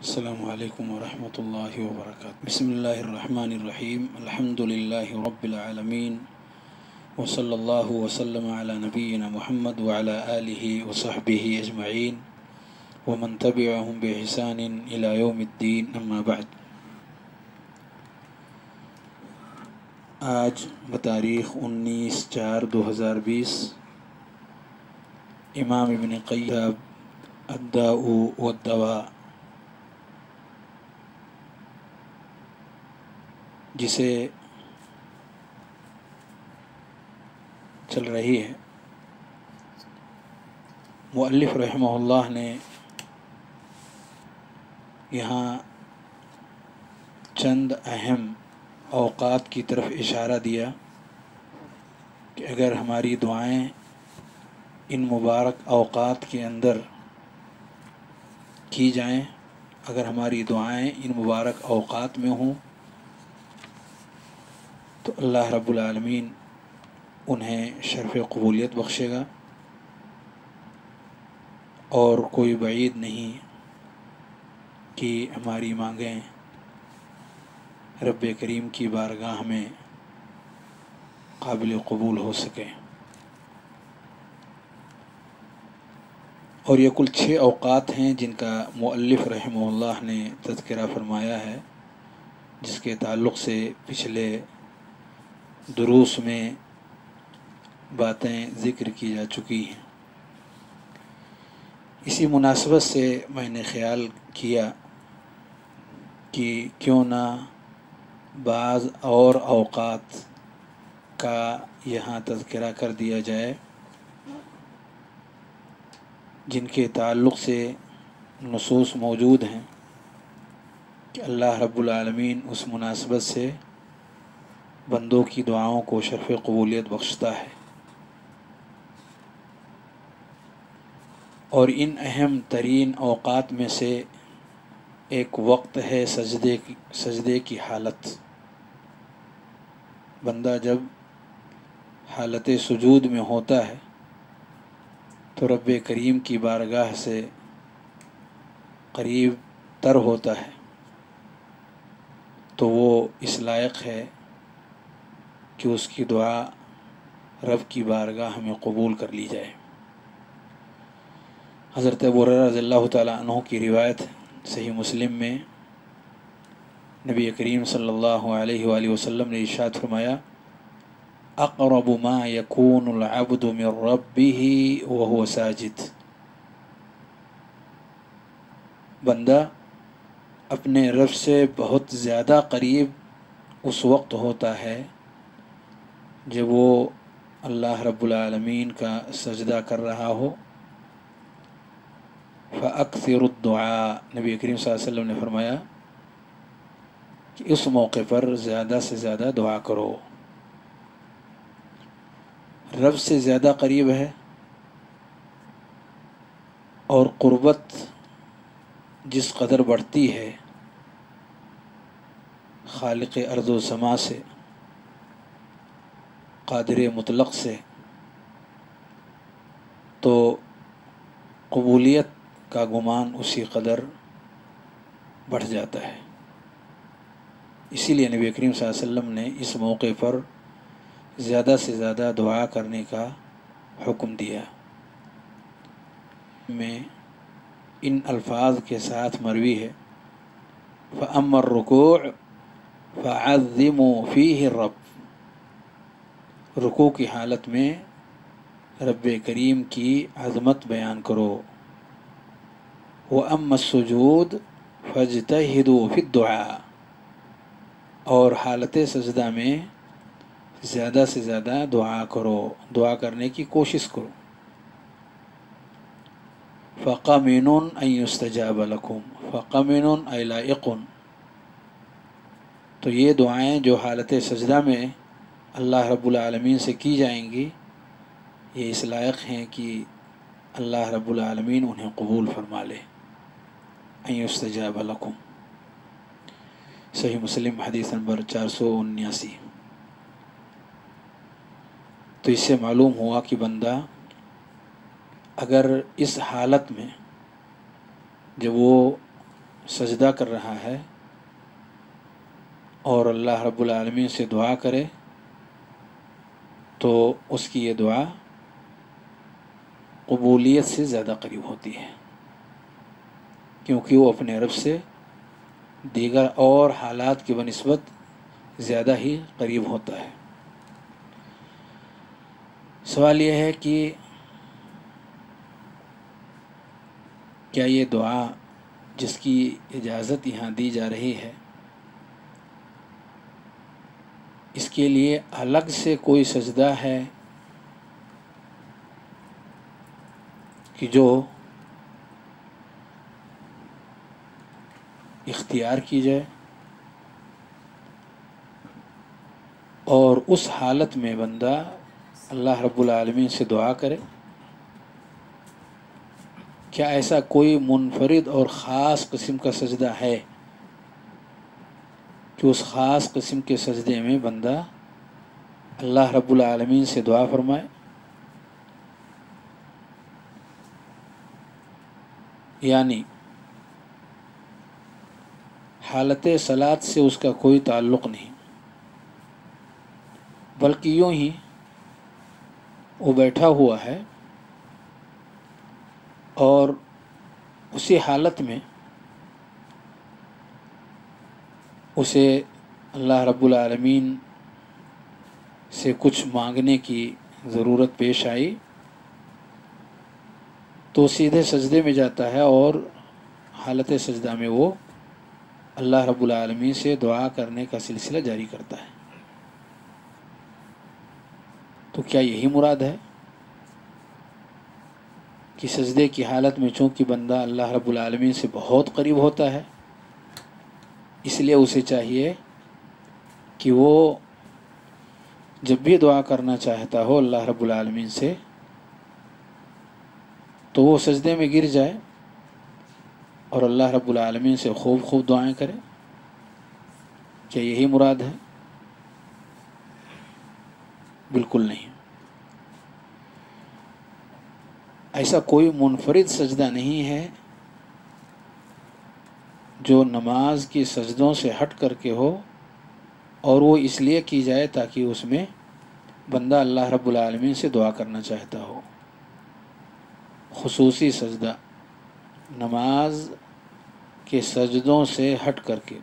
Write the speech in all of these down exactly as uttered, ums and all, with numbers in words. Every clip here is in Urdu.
السلام علیکم ورحمۃ اللہ وبرکاتہ۔ بسم اللہ الرحمن الرحیم، الحمد للہ رب العالمین، وصلی اللہ وسلم علی نبینا محمد وعلی آلہ وصحبہ اجمعین ومن تبعہم بإحسان الی یوم الدین، اما بعد۔ آج بتاریخ انیس چار دو ہزار بیس امام ابن قیم الداء والدواء، جسے چل رہی ہے، مؤلف رحمہ اللہ نے یہاں چند اہم اوقات کی طرف اشارہ دیا کہ اگر ہماری دعائیں ان مبارک اوقات کے اندر کی جائیں، اگر ہماری دعائیں ان مبارک اوقات میں ہوں تو اللہ رب العالمین انہیں شرف قبولیت بخشے گا، اور کوئی بعید نہیں کہ ہماری مانگیں رب کریم کی بارگاہ میں قابل قبول ہو سکیں۔ اور یہ کل چھ اوقات ہیں جن کا مؤلف رحمہ اللہ نے تذکرہ فرمایا ہے، جس کے تعلق سے پچھلے دروس میں باتیں ذکر کی جا چکی ہیں۔ اسی مناسبت سے میں نے خیال کیا کہ کیوں نہ بعض اور اوقات کا یہاں تذکرہ کر دیا جائے جن کے تعلق سے نصوص موجود ہیں کہ اللہ رب العالمین اس مناسبت سے بندوں کی دعاؤں کو شرف قبولیت بخشتا ہے۔ اور ان اہم ترین اوقات میں سے ایک وقت ہے سجدے کی سجدے کی حالت۔ بندہ جب حالت سجود میں ہوتا ہے تو رب کریم کی بارگاہ سے قریب تر ہوتا ہے، تو وہ اس لائق ہے کہ اس کی دعا رب کی بارگاہ میں قبول کر لی جائے۔ حضرت ابو ہریرہ رضی اللہ تعالیٰ عنہ کی روایت صحیح مسلم میں نبی کریم صلی اللہ علیہ وآلہ وسلم نے ارشاد فرمایا: اقرب ما یکون العبد من ربہ وہو ساجد۔ بندہ اپنے رب سے بہت زیادہ قریب اس وقت ہوتا ہے جب وہ اللہ رب العالمین کا سجدہ کر رہا ہو۔ فَأَكْثِرُ الدُّعَاء، نبی کریم صلی اللہ علیہ وسلم نے فرمایا کہ اس موقع پر زیادہ سے زیادہ دعا کرو۔ رب سے زیادہ قریب ہے، اور قربت جس قدر بڑھتی ہے خالق ارض و سما سے، قادر مطلق سے، تو قبولیت کا گمان اسی قدر بڑھ جاتا ہے۔ اسی لیے نبی کریم صلی اللہ علیہ وسلم نے اس موقع پر زیادہ سے زیادہ دعا کرنے کا حکم دیا۔ میں ان الفاظ کے ساتھ مروی ہے: فَأَمَّا الرُّكُوعُ فَعَظِّمُوا فِيهِ الرَّبَّ۔ رکوع کی حالت میں رب کریم کی عظمت بیان کرو۔ وَأَمَّا السُّجُودُ فَاجْتَهِدُوا فِي الدُّعَاءِ۔ اور حالت سجدہ میں زیادہ سے زیادہ دعا کرو، دعا کرنے کی کوشش کرو۔ فَقَمِنٌ أَن يُسْتَجَابَ لَكُمْ، فَقَمِنٌ أَيْ لَائِقٌ۔ تو یہ دعائیں جو حالت سجدہ میں اللہ رب العالمین سے کی جائیں گی، یہ اس لائق ہیں کہ اللہ رب العالمین انہیں قبول فرما لے۔ أَن يُسْتَجَابَ لَكُمْ، صحیح مسلم حدیث نمبر چار سو انیاسی۔ تو اس سے معلوم ہوا کہ بندہ اگر اس حالت میں جب وہ سجدہ کر رہا ہے اور اللہ رب العالمین سے دعا کرے تو اس کی یہ دعا قبولیت سے زیادہ قریب ہوتی ہے، کیونکہ وہ اپنے رب سے دیگر اور حالات کی بنسبت زیادہ ہی قریب ہوتا ہے۔ سوال یہ ہے کہ کیا یہ دعا جس کی اجازت یہاں دی جا رہی ہے، اس کے لیے الگ سے کوئی سجدہ ہے کہ جو اختیار کی جائے، اور اس حالت میں بندہ اللہ رب العالمین سے دعا کرے؟ کیا ایسا کوئی منفرد اور خاص قسم کا سجدہ ہے کہ اس خاص قسم کے سجدے میں بندہ اللہ رب العالمین سے دعا فرمائے؟ یعنی حالت صلاۃ سے اس کا کوئی تعلق نہیں، بلکہ یوں ہی وہ بیٹھا ہوا ہے اور اسی حالت میں اسے اللہ رب العالمین سے کچھ مانگنے کی ضرورت پیش آئی تو سیدھے سجدے میں جاتا ہے اور حالت سجدہ میں وہ اللہ رب العالمین سے دعا کرنے کا سلسلہ جاری کرتا ہے۔ تو کیا یہی مراد ہے کہ سجدے کی حالت میں چونکہ بندہ اللہ رب العالمین سے بہت قریب ہوتا ہے، اس لیے اسے چاہیے کہ وہ جب بھی دعا کرنا چاہتا ہو اللہ رب العالمین سے تو وہ سجدے میں گر جائے اور اللہ رب العالمین سے خوب خوب دعائیں کرے؟ کیا یہی مراد ہے؟ بالکل نہیں۔ ایسا کوئی منفرد سجدہ نہیں ہے جو نماز کی سجدوں سے ہٹ کر کے ہو، اور وہ اس لیے کی جائے تاکہ اس میں بندہ اللہ رب العالمین سے دعا کرنا چاہتا ہو۔ خصوصی سجدہ نماز کے سجدوں سے ہٹ کر کے،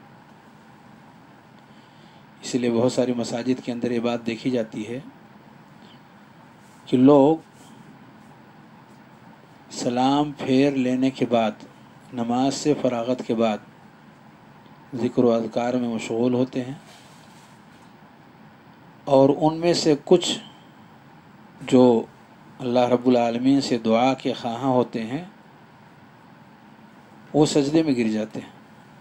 اس لیے بہت ساری مساجد کے اندر یہ بات دیکھی جاتی ہے کہ لوگ سلام پھیر لینے کے بعد، نماز سے فراغت کے بعد ذکر و اذکار میں مشغول ہوتے ہیں، اور ان میں سے کچھ جو اللہ رب العالمین سے دعا کے خواہاں ہوتے ہیں وہ سجدے میں گر جاتے ہیں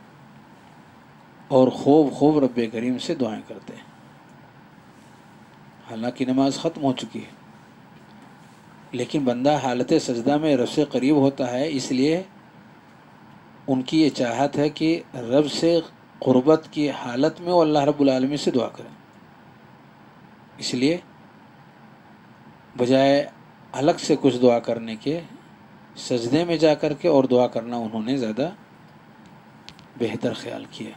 اور خوب خوب رب کریم سے دعائیں کرتے ہیں، حالانکہ نماز ختم ہو چکی ہے، لیکن بندہ حالت سجدہ میں رب سے قریب ہوتا ہے، اس لیے ان کی یہ چاہت ہے کہ رب سے قربت کی حالت میں وہ اللہ رب العالمین سے دعا کریں، اس لیے بجائے الگ سے کچھ دعا کرنے کے سجدے میں جا کر کے اور دعا کرنا انہوں نے زیادہ بہتر خیال کیا۔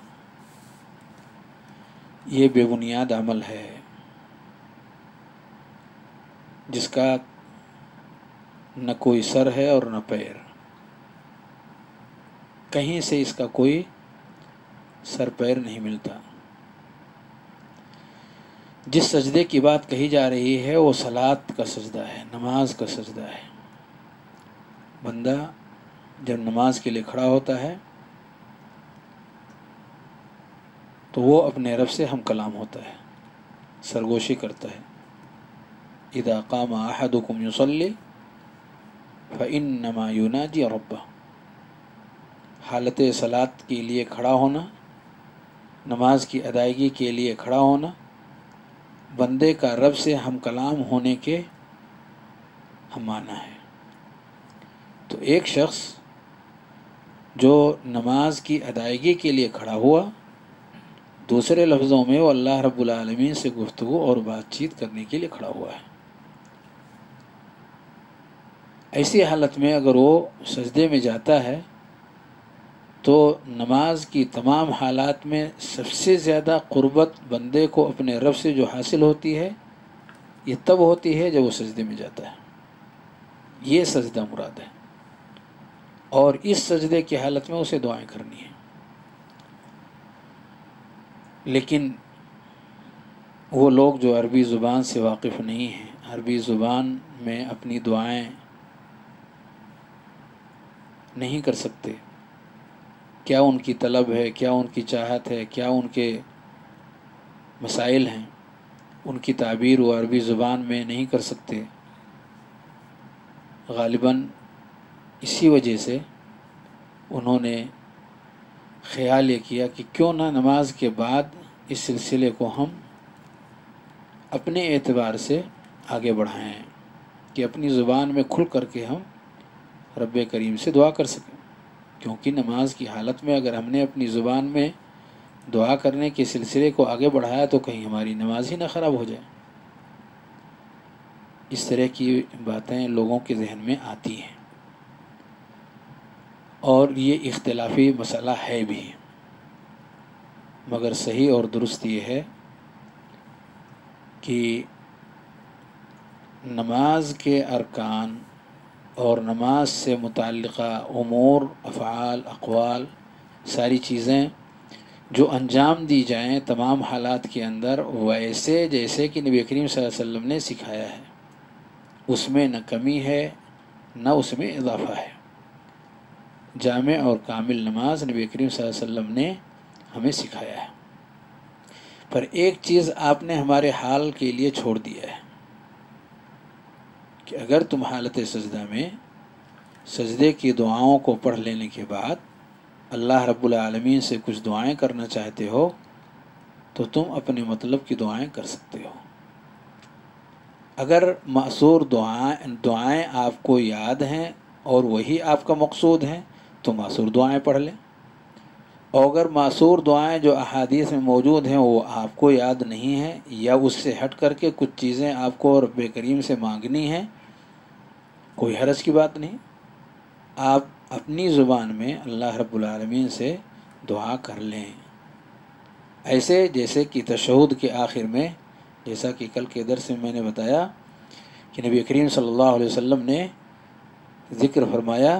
یہ بے بنیاد عمل ہے جس کا نہ کوئی سر ہے اور نہ پیر، کہیں سے اس کا کوئی سر پیر نہیں ملتا۔ جس سجدے کی بات کہی جا رہی ہے وہ صلاۃ کا سجدہ ہے، نماز کا سجدہ ہے۔ بندہ جب نماز کے لیے کھڑا ہوتا ہے تو وہ اپنے رب سے ہم کلام ہوتا ہے، سرگوشی کرتا ہے۔ اذا قام احدکم یصلی فانما یناجی ربہ، حالت صلاۃ کے لیے کھڑا ہونا، نماز کی ادائیگی کے لیے کھڑا ہونا، بندے کا رب سے ہم کلام ہونے کے ہم معنی ہے۔ تو ایک شخص جو نماز کی ادائیگی کے لیے کھڑا ہوا، دوسرے لفظوں میں وہ اللہ رب العالمین سے گفتگو اور بات چیت کرنے کے لیے کھڑا ہوا ہے۔ ایسی حالت میں اگر وہ سجدے میں جاتا ہے تو نماز کی تمام حالات میں سب سے زیادہ قربت بندے کو اپنے رب سے جو حاصل ہوتی ہے یہ تب ہوتی ہے جب وہ سجدے میں جاتا ہے. یہ سجدہ مراد ہے، اور اس سجدے کی حالت میں اسے دعائیں کرنی ہیں. لیکن وہ لوگ جو عربی زبان سے واقف نہیں ہیں، عربی زبان میں اپنی دعائیں نہیں کر سکتے، کیا ان کی طلب ہے، کیا ان کی چاہت ہے، کیا ان کے مسائل ہیں، ان کی تعبیر وہ عربی زبان میں نہیں کر سکتے. غالباً اسی وجہ سے انہوں نے خیال یہ کیا کہ کیوں نہ نماز کے بعد اس سلسلے کو ہم اپنے اعتبار سے آگے بڑھائیں کہ اپنی زبان میں کھل کر کے ہم رب کریم سے دعا کر سکیں. کیونکہ نماز کی حالت میں اگر ہم نے اپنی زبان میں دعا کرنے کے سلسلے کو آگے بڑھایا تو کہیں ہماری نماز ہی نہ خراب ہو جائے. اس طرح کی باتیں لوگوں کے ذہن میں آتی ہیں، اور یہ اختلافی مسئلہ ہے بھی، مگر صحیح اور درست یہ ہے کہ نماز کے ارکان اور نماز سے متعلقہ امور، افعال، اقوال، ساری چیزیں جو انجام دی جائیں تمام حالات کے اندر ویسے جیسے کہ نبی کریم صلی اللہ علیہ وسلم نے سکھایا ہے، اس میں نہ کمی ہے نہ اس میں اضافہ ہے. جامع اور کامل نماز نبی کریم صلی اللہ علیہ وسلم نے ہمیں سکھایا ہے. پر ایک چیز آپ نے ہمارے حال کے لیے چھوڑ دیا ہے کہ اگر تم حالت سجدہ میں سجدے کی دعاؤں کو پڑھ لینے کے بعد اللہ رب العالمین سے کچھ دعائیں کرنا چاہتے ہو تو تم اپنے مطلب کی دعائیں کر سکتے ہو. اگر مأثور دعائیں دعائیں آپ کو یاد ہیں اور وہی آپ کا مقصود ہیں تو مأثور دعائیں پڑھ لیں، اور اگر مأثور دعائیں جو احادیث میں موجود ہیں وہ آپ کو یاد نہیں ہیں یا اس سے ہٹ کر کے کچھ چیزیں آپ کو رب کریم سے مانگنی ہیں، کوئی حرج کی بات نہیں. آپ اپنی زبان میں اللہ رب العالمین سے دعا کر لیں، ایسے جیسے کہ تشہد کے آخر میں، جیسا کہ کل کے درس میں میں نے بتایا کہ نبی کریم صلی اللہ علیہ وسلم نے ذکر فرمایا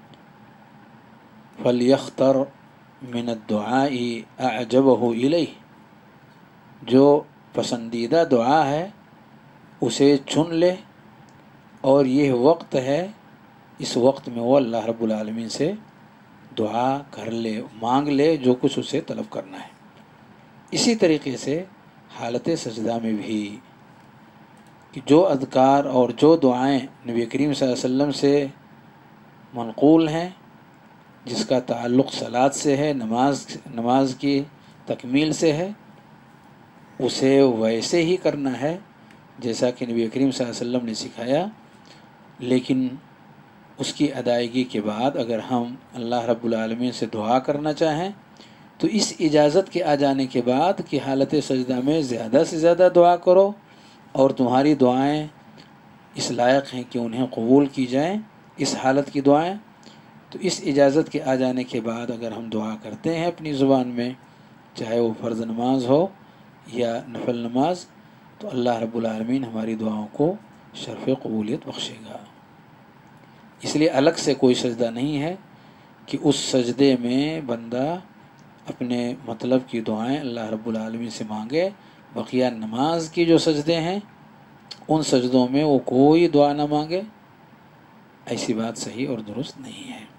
فَلْيَخْتَرْ مِنَ الدُّعَاءِ أَعْجَبَهُ إِلَيْهِ، جو پسندیدہ دعا ہے اسے چن لے، اور یہ وقت ہے اس وقت میں وہ اللہ رب العالمین سے دعا کر لے، مانگ لے جو کچھ اسے طلب کرنا ہے. اسی طریقے سے حالت سجدہ میں بھی کہ جو اذکار اور جو دعائیں نبی کریم صلی اللہ علیہ وسلم سے منقول ہیں، جس کا تعلق صلاۃ سے ہے، نماز نماز کی تکمیل سے ہے، اسے ویسے ہی کرنا ہے جیسا کہ نبی کریم صلی اللہ علیہ وسلم نے سکھایا. لیکن اس کی ادائیگی کے بعد اگر ہم اللہ رب العالمین سے دعا کرنا چاہیں تو اس اجازت کے آ جانے کے بعد کہ حالت سجدہ میں زیادہ سے زیادہ دعا کرو اور تمہاری دعائیں اس لائق ہیں کہ انہیں قبول کی جائیں، اس حالت کی دعائیں، تو اس اجازت کے آ جانے کے بعد اگر ہم دعا کرتے ہیں اپنی زبان میں، چاہے وہ فرض نماز ہو یا نفل نماز، تو اللہ رب العالمین ہماری دعاؤں کو شرف قبولیت بخشے گا. اس لیے الگ سے کوئی سجدہ نہیں ہے کہ اس سجدے میں بندہ اپنے مطلب کی دعائیں اللہ رب العالمین سے مانگے. بقیہ نماز کی جو سجدے ہیں ان سجدوں میں وہ کوئی دعا نہ مانگے، ایسی بات صحیح اور درست نہیں ہے.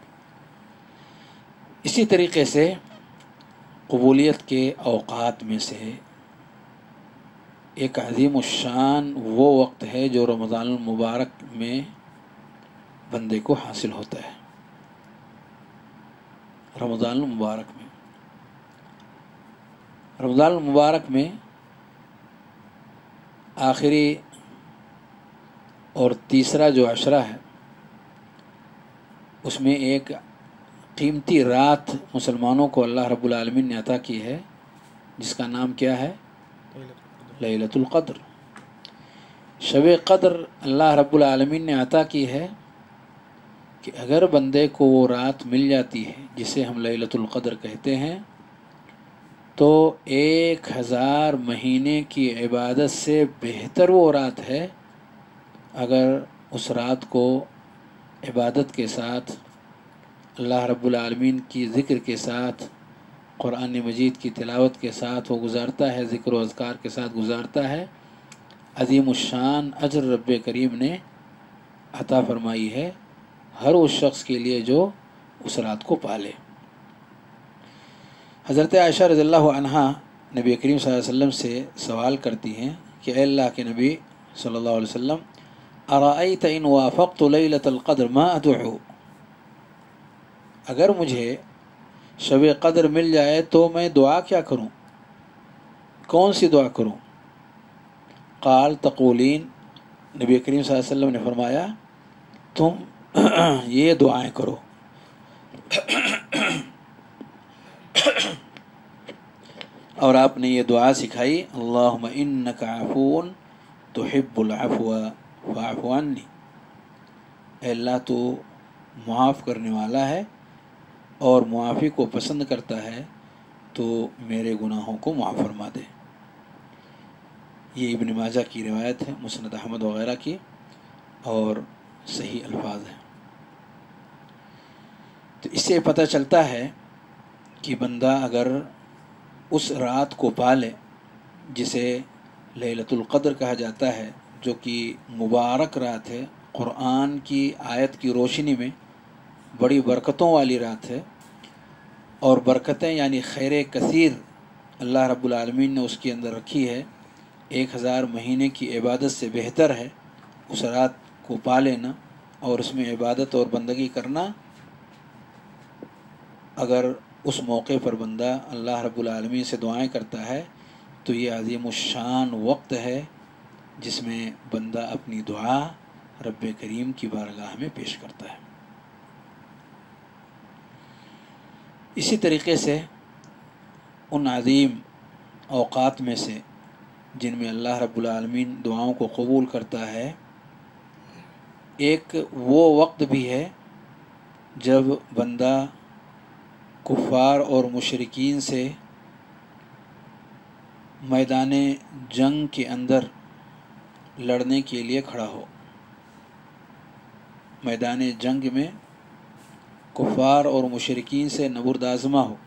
اسی طریقے سے قبولیت کے اوقات میں سے ایک عظیم الشان وہ وقت ہے جو رمضان المبارک میں بندے کو حاصل ہوتا ہے. رمضان المبارک میں رمضان المبارک میں آخری اور تیسرا جو عشرہ ہے اس میں ایک قیمتی رات مسلمانوں کو اللہ رب العالمین نے عطا کی ہے، جس کا نام کیا ہے؟ لیلۃ القدر. شب قدر اللہ رب العالمین نے عطا کی ہے کہ اگر بندے کو وہ رات مل جاتی ہے جسے ہم لیلۃ القدر کہتے ہیں تو ایک ہزار مہینے کی عبادت سے بہتر وہ رات ہے اگر اس رات کو عبادت کے ساتھ اللہ رب العالمین کی ذکر کے ساتھ قرآن مجید کی تلاوت کے ساتھ وہ گزارتا ہے، ذکر و اذکار کے ساتھ گزارتا ہے۔ عظیم الشان اجر رب کریم نے عطا فرمائی ہے ہر اس شخص کے لیے جو اس رات کو پالے۔ حضرت عائشہ رضی اللہ عنہا نبی کریم صلی اللہ علیہ وسلم سے سوال کرتی ہیں کہ اے اللہ کے نبی صلی اللہ علیہ وسلم، ارأیت ان وافقت لیلۃ القدر ما ادعو، اگر مجھے شب قدر مل جائے تو میں دعا کیا کروں، کون سی دعا کروں؟ قال تقولین، نبی کریم صلی اللہ علیہ وسلم نے فرمایا تم یہ دعائیں کرو اور آپ نے یہ دعا سکھائی، اللہم انک عفو تحب العفو فاعف عنی، اے اللہ تو معاف کرنے والا ہے اور معافی کو پسند کرتا ہے تو میرے گناہوں کو معاف فرما دے۔ یہ ابن ماجہ کی روایت ہے، مسند احمد وغیرہ کی، اور صحیح الفاظ ہیں۔ تو اس سے پتہ چلتا ہے کہ بندہ اگر اس رات کو پالے جسے لیلۃ القدر کہا جاتا ہے، جو کہ مبارک رات ہے، قرآن کی آیت کی روشنی میں بڑی برکتوں والی رات ہے، اور برکتیں یعنی خیر کثیر اللہ رب العالمین نے اس کے اندر رکھی ہے، ایک ہزار مہینے کی عبادت سے بہتر ہے اس رات کو پا لینا اور اس میں عبادت اور بندگی کرنا۔ اگر اس موقع پر بندہ اللہ رب العالمین سے دعائیں کرتا ہے تو یہ عظیم الشان وقت ہے جس میں بندہ اپنی دعا رب کریم کی بارگاہ میں پیش کرتا ہے۔ اسی طریقے سے ان عظیم اوقات میں سے جن میں اللہ رب العالمین دعاؤں کو قبول کرتا ہے، ایک وہ وقت بھی ہے جب بندہ کفار اور مشرکین سے میدان جنگ کے اندر لڑنے کے لیے کھڑا ہو۔ میدان جنگ میں کفار اور مشرکین سے نبرد آزما ہو،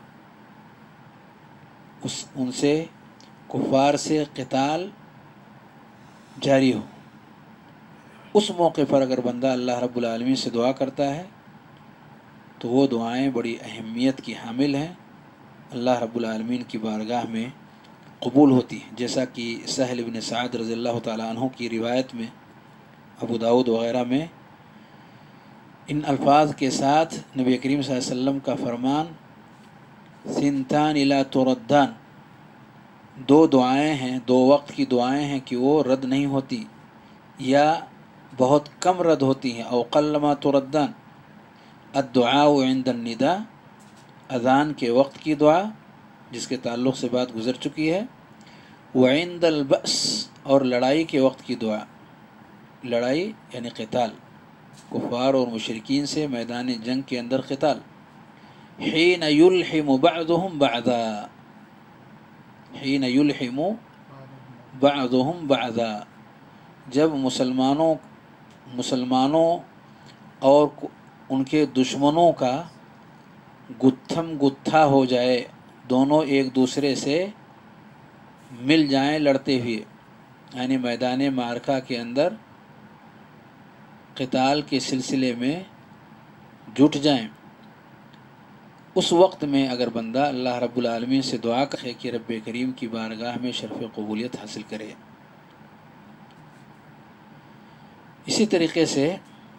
اس ان سے کفار سے قتال جاری ہو۔ اس موقع پر اگر بندہ اللہ رب العالمین سے دعا کرتا ہے تو وہ دعائیں بڑی اہمیت کی حامل ہیں، اللہ رب العالمین کی بارگاہ میں قبول ہوتی ہیں، جیسا کہ سہل بن سعد رضی اللہ تعالیٰ عنہ کی روایت میں ابو داؤد وغیرہ میں ان الفاظ کے ساتھ نبی کریم صلی اللہ علیہ وسلم کا فرمان، سنتان لا تردان، دو دعائیں ہیں، دو وقت کی دعائیں ہیں کہ وہ رد نہیں ہوتی یا بہت کم رد ہوتی ہیں، او قلما تردان، الدعاء عند النداء، اذان کے وقت کی دعا جس کے تعلق سے بات گزر چکی ہے، وعند البأس، اور لڑائی کے وقت کی دعا، لڑائی یعنی قتال، کفار اور مشرکین سے میدان جنگ کے اندر قتال، حین یلحم بعضهم بعضا، حین یلحم بعضهم بعضا، جب مسلمانوں مسلمانوں اور ان کے دشمنوں کا گتھم گتھا ہو جائے، دونوں ایک دوسرے سے مل جائیں لڑتے ہوئے، یعنی میدان معرکہ کے اندر قتال کے سلسلے میں جٹ جائیں، اس وقت میں اگر بندہ اللہ رب العالمین سے دعا کرے کہ رب کریم کی بارگاہ میں شرف قبولیت حاصل کرے۔ اسی طریقے سے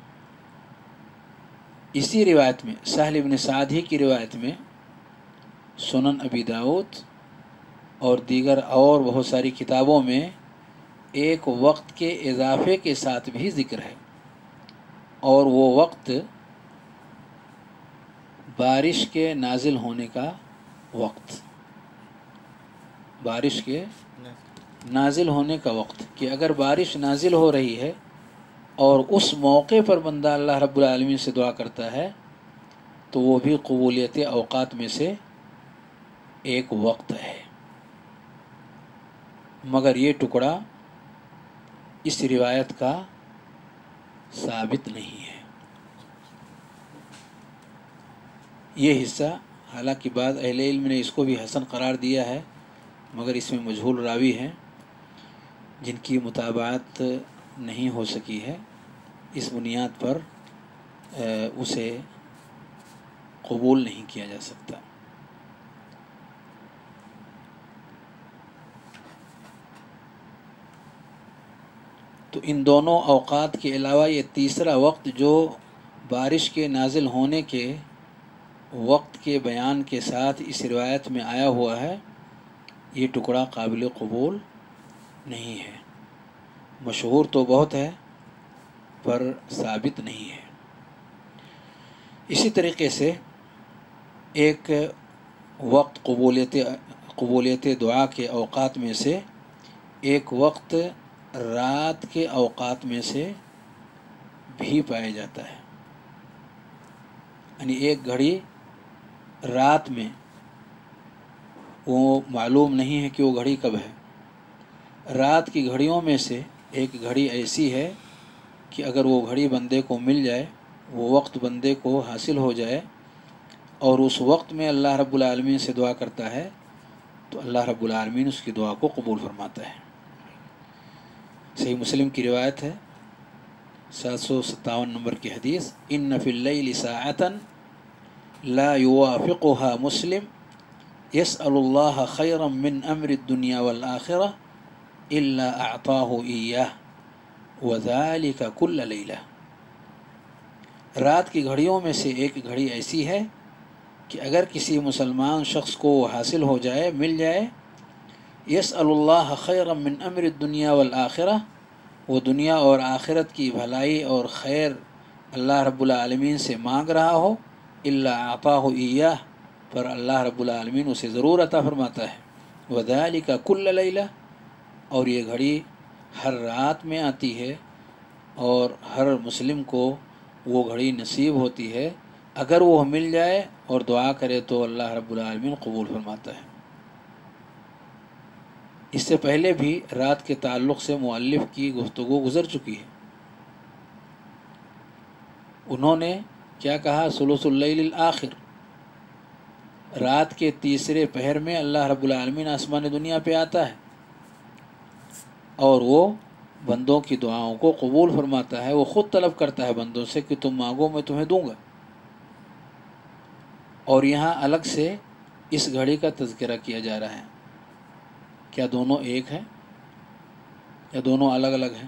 اسی روایت میں سہل بن سعد ہی کی روایت میں سنن ابی داؤد اور دیگر اور بہت ساری کتابوں میں ایک وقت کے اضافے کے ساتھ بھی ذکر ہے، اور وہ وقت بارش کے نازل ہونے کا وقت، بارش کے نازل ہونے کا وقت، کہ اگر بارش نازل ہو رہی ہے اور اس موقع پر بندہ اللہ رب العالمین سے دعا کرتا ہے تو وہ بھی قبولیت اوقات میں سے ایک وقت ہے، مگر یہ ٹکڑا اس روایت کا ثابت نہیں ہے۔ یہ حصہ حالانکہ بعض اہل علم نے اس کو بھی حسن قرار دیا ہے، مگر اس میں مجہول راوی ہیں جن کی متابعت نہیں ہو سکی ہے، اس بنیاد پر اسے قبول نہیں کیا جا سکتا۔ تو ان دونوں اوقات کے علاوہ یہ تیسرا وقت جو بارش کے نازل ہونے کے وقت کے بیان کے ساتھ اس روایت میں آیا ہوا ہے، یہ ٹکڑا قابل قبول نہیں ہے۔ مشہور تو بہت ہے پر ثابت نہیں ہے۔ اسی طریقے سے ایک وقت قبولیت قبولیت دعا کے اوقات میں سے ایک وقت رات کے اوقات میں سے بھی پایا جاتا ہے، یعنی ایک گھڑی رات میں وہ معلوم نہیں ہے کہ وہ گھڑی کب ہے۔ رات کی گھڑیوں میں سے ایک گھڑی ایسی ہے کہ اگر وہ گھڑی بندے کو مل جائے، وہ وقت بندے کو حاصل ہو جائے اور اس وقت میں اللہ رب العالمین سے دعا کرتا ہے تو اللہ رب العالمین اس کی دعا کو قبول فرماتا ہے۔ صحیح مسلم کی روایت ہے، سات سو ستاون نمبر کی حدیث، ان فی اللیل ساعۃ لا یوافقها مسلم یسأل اللہ خیرا من امر الدنیا والآخرہ الا اعطاہ ایاہ وذلک کل لیلہ۔ رات کی گھڑیوں میں سے ایک گھڑی ایسی ہے کہ اگر کسی مسلمان شخص کو وہ حاصل ہو جائے، مل جائے، یسأل اللہ خیرا من امر الدنیا والآخرہ، وہ دنیا اور آخرت کی بھلائی اور خیر اللہ رب العالمین سے مانگ رہا ہو، الا اعطاہ ایاہ، پر اللہ رب العالمین اسے ضرور عطا فرماتا ہے۔ وذالک کل لیلہ، اور یہ گھڑی ہر رات میں آتی ہے اور ہر مسلم کو وہ گھڑی نصیب ہوتی ہے، اگر وہ مل جائے اور دعا کرے تو اللہ رب العالمین قبول فرماتا ہے۔ اس سے پہلے بھی رات کے تعلق سے مؤلف کی گفتگو گزر چکی ہے۔ انہوں نے کیا کہا؟ ثلث اللیل الآخر، رات کے تیسرے پہر میں اللہ رب العالمین آسمان دنیا پہ آتا ہے اور وہ بندوں کی دعاؤں کو قبول فرماتا ہے۔ وہ خود طلب کرتا ہے بندوں سے کہ تم مانگو میں تمہیں دوں گا۔ اور یہاں الگ سے اس گھڑی کا تذکرہ کیا جا رہا ہے۔ کیا دونوں ایک ہیں یا دونوں الگ الگ ہیں؟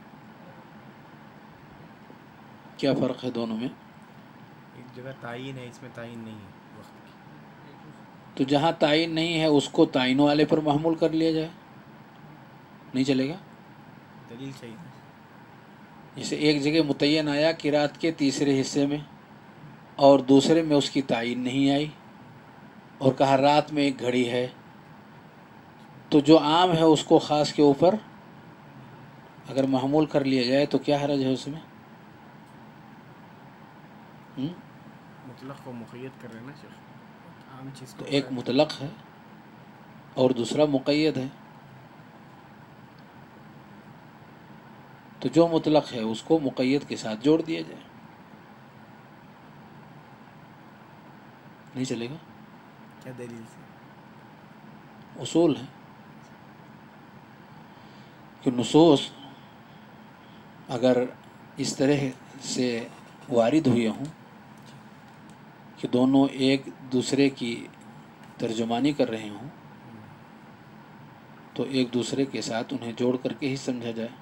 کیا فرق ہے دونوں میں؟ ایک جگہ تعین ہے، اس میں تعین نہیں ہے وقت کی۔ تو جہاں تعین نہیں ہے اس کو تعین والے پر محمول کر لیا جائے، نہیں چلے گا؟ دلیل صحیح ہے۔ جیسے ایک جگہ متعین آیا کہ رات کے تیسرے حصے میں، اور دوسرے میں اس کی تعین نہیں آئی اور کہا رات میں ایک گھڑی ہے، تو جو عام ہے اس کو خاص کے اوپر اگر محمول کر لیا جائے تو کیا حرج ہے اس میں؟ ہم؟ مطلق کو مقید کر رہے ہیں نا شیخ، عام چیز کو تو ایک مطلق ہے اور دوسرا مقید ہے، تو جو مطلق ہے اس کو مقید کے ساتھ جوڑ دیا جائے، نہیں چلے گا؟ کیا دلیل سے؟ اصول ہے کہ نصوص اگر اس طرح سے وارد ہوئے ہوں کہ دونوں ایک دوسرے کی ترجمانی کر رہے ہوں تو ایک دوسرے کے ساتھ انہیں جوڑ کر کے ہی سمجھا جائے۔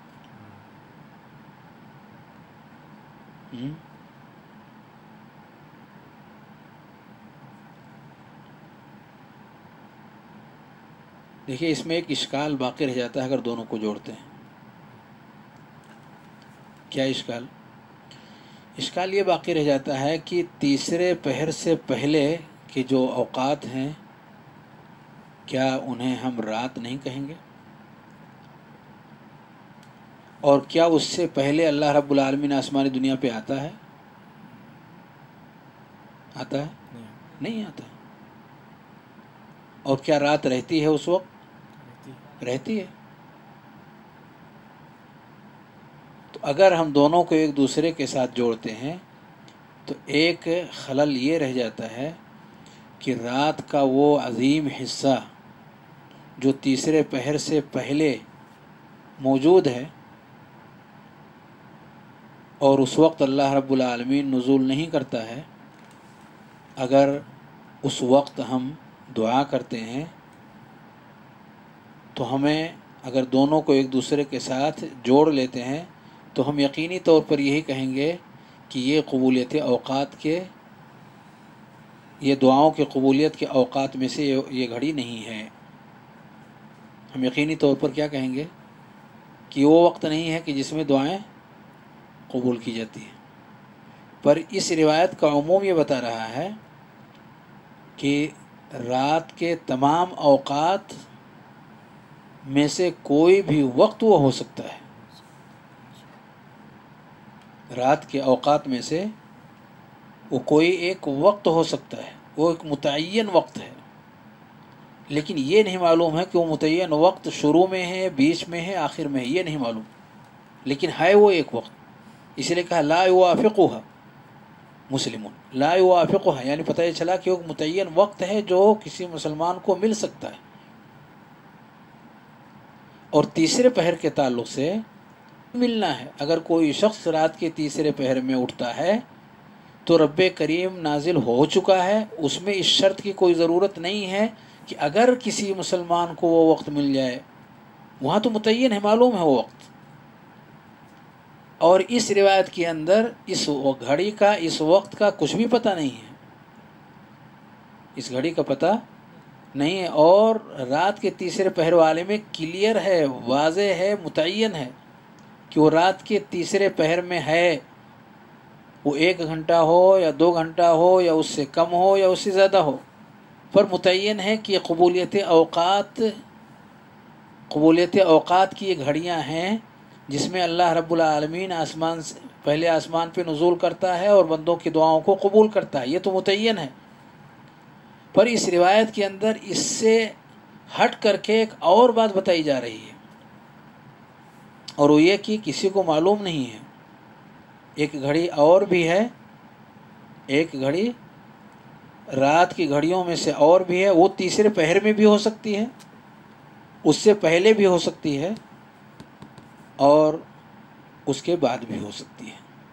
ہم؟ دیکھیے اس میں ایک اشکال باقی رہ جاتا ہے اگر دونوں کو جوڑتے ہیں۔ کیا اشکال؟ اشکال یہ باقی رہ جاتا ہے کہ تیسرے پہر سے پہلے کے جو اوقات ہیں کیا انہیں ہم رات نہیں کہیں گے؟ اور کیا اس سے پہلے اللہ رب العالمین آسمانی دنیا پہ آتا ہے؟ آتا ہے؟ نہیں نہیں آتا۔ اور کیا رات رہتی ہے اس وقت؟ رہتی ہے۔ رہتی ہے۔ تو اگر ہم دونوں کو ایک دوسرے کے ساتھ جوڑتے ہیں تو ایک خلل یہ رہ جاتا ہے کہ رات کا وہ عظیم حصہ جو تیسرے پہر سے پہلے موجود ہے اور اس وقت اللہ رب العالمین نزول نہیں کرتا ہے، اگر اس وقت ہم دعا کرتے ہیں تو ہمیں اگر دونوں کو ایک دوسرے کے ساتھ جوڑ لیتے ہیں تو ہم یقینی طور پر یہی کہیں گے کہ یہ قبولیت اوقات کے یہ دعاؤں کے قبولیت کے اوقات میں سے یہ گھڑی نہیں ہے۔ ہم یقینی طور پر کیا کہیں گے کہ وہ وقت نہیں ہے کہ جس میں دعائیں قبول کی جاتی ہیں۔ پر اس روایت کا عموم یہ بتا رہا ہے کہ رات کے تمام اوقات میں سے کوئی بھی وقت وہ ہو سکتا ہے۔ رات کے اوقات میں سے وہ کوئی ایک وقت ہو سکتا ہے، وہ ایک متعین وقت ہے، لیکن یہ نہیں معلوم ہے کہ وہ متعین وقت شروع میں ہے، بیچ میں ہے، آخر میں ہے، یہ نہیں معلوم، لیکن ہے وہ ایک وقت۔ اس لیے کہا لا یوافقھا مسلم، لا یوافقھا، یعنی پتہ یہ چلا کہ وہ متعین وقت ہے جو کسی مسلمان کو مل سکتا ہے۔ اور تیسرے پہر کے تعلق سے ملنا ہے، اگر کوئی شخص رات کے تیسرے پہر میں اٹھتا ہے تو رب کریم نازل ہو چکا ہے، اس میں اس شرط کی کوئی ضرورت نہیں ہے کہ اگر کسی مسلمان کو وہ وقت مل جائے، وہاں تو متعین ہے، معلوم ہے وہ وقت۔ اور اس روایت کے اندر اس گھڑی کا، اس وقت کا کچھ بھی پتہ نہیں ہے، اس گھڑی کا پتہ نہیں ہے، اور رات کے تیسرے پہر والے میں کلیئر ہے، واضح ہے، متعین ہے کہ وہ رات کے تیسرے پہر میں ہے، وہ ایک گھنٹہ ہو یا دو گھنٹہ ہو یا اس سے کم ہو یا اس سے زیادہ ہو، پر متعین ہے کہ یہ قبولیت اوقات قبولیت اوقات کی یہ گھڑیاں ہیں جس میں اللہ رب العالمین آسمان سے پہلے آسمان پہ نزول کرتا ہے اور بندوں کی دعاؤں کو قبول کرتا ہے، یہ تو متعین ہے۔ پر اس روایت کے اندر اس سے ہٹ کر کے ایک اور بات بتائی جا رہی ہے، اور وہ یہ کہ کسی کو معلوم نہیں ہے، ایک گھڑی اور بھی ہے، ایک گھڑی رات کی گھڑیوں میں سے اور بھی ہے، وہ تیسرے پہر میں بھی ہو سکتی ہے، اس سے پہلے بھی ہو سکتی ہے، اور اس کے بعد بھی ہو سکتی ہے،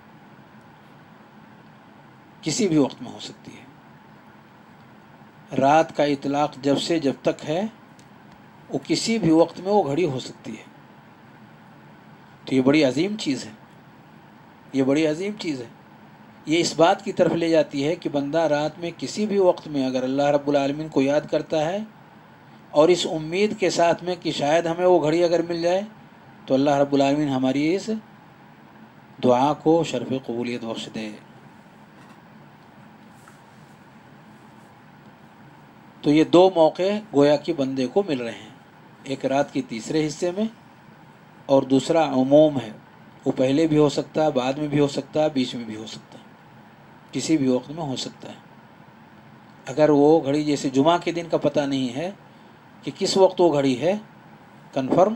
کسی بھی وقت میں ہو سکتی ہے۔ رات کا اطلاق جب سے جب تک ہے وہ کسی بھی وقت میں وہ گھڑی ہو سکتی ہے، تو یہ بڑی عظیم چیز ہے، یہ بڑی عظیم چیز ہے۔ یہ اس بات کی طرف لے جاتی ہے کہ بندہ رات میں کسی بھی وقت میں اگر اللہ رب العالمین کو یاد کرتا ہے اور اس امید کے ساتھ میں کہ شاید ہمیں وہ گھڑی اگر مل جائے تو اللہ رب العالمین ہماری اس دعا کو شرف قبولیت بخش دے۔ تو یہ دو موقع گویا کہ بندے کو مل رہے ہیں، ایک رات کے تیسرے حصے میں اور دوسرا عموم ہے، وہ پہلے بھی ہو سکتا ہے، بعد میں بھی ہو سکتا ہے، بیچ میں بھی ہو سکتا ہے، کسی بھی وقت میں ہو سکتا ہے۔ اگر وہ گھڑی جیسے جمعہ کے دن کا پتہ نہیں ہے کہ کس وقت وہ گھڑی ہے کنفرم،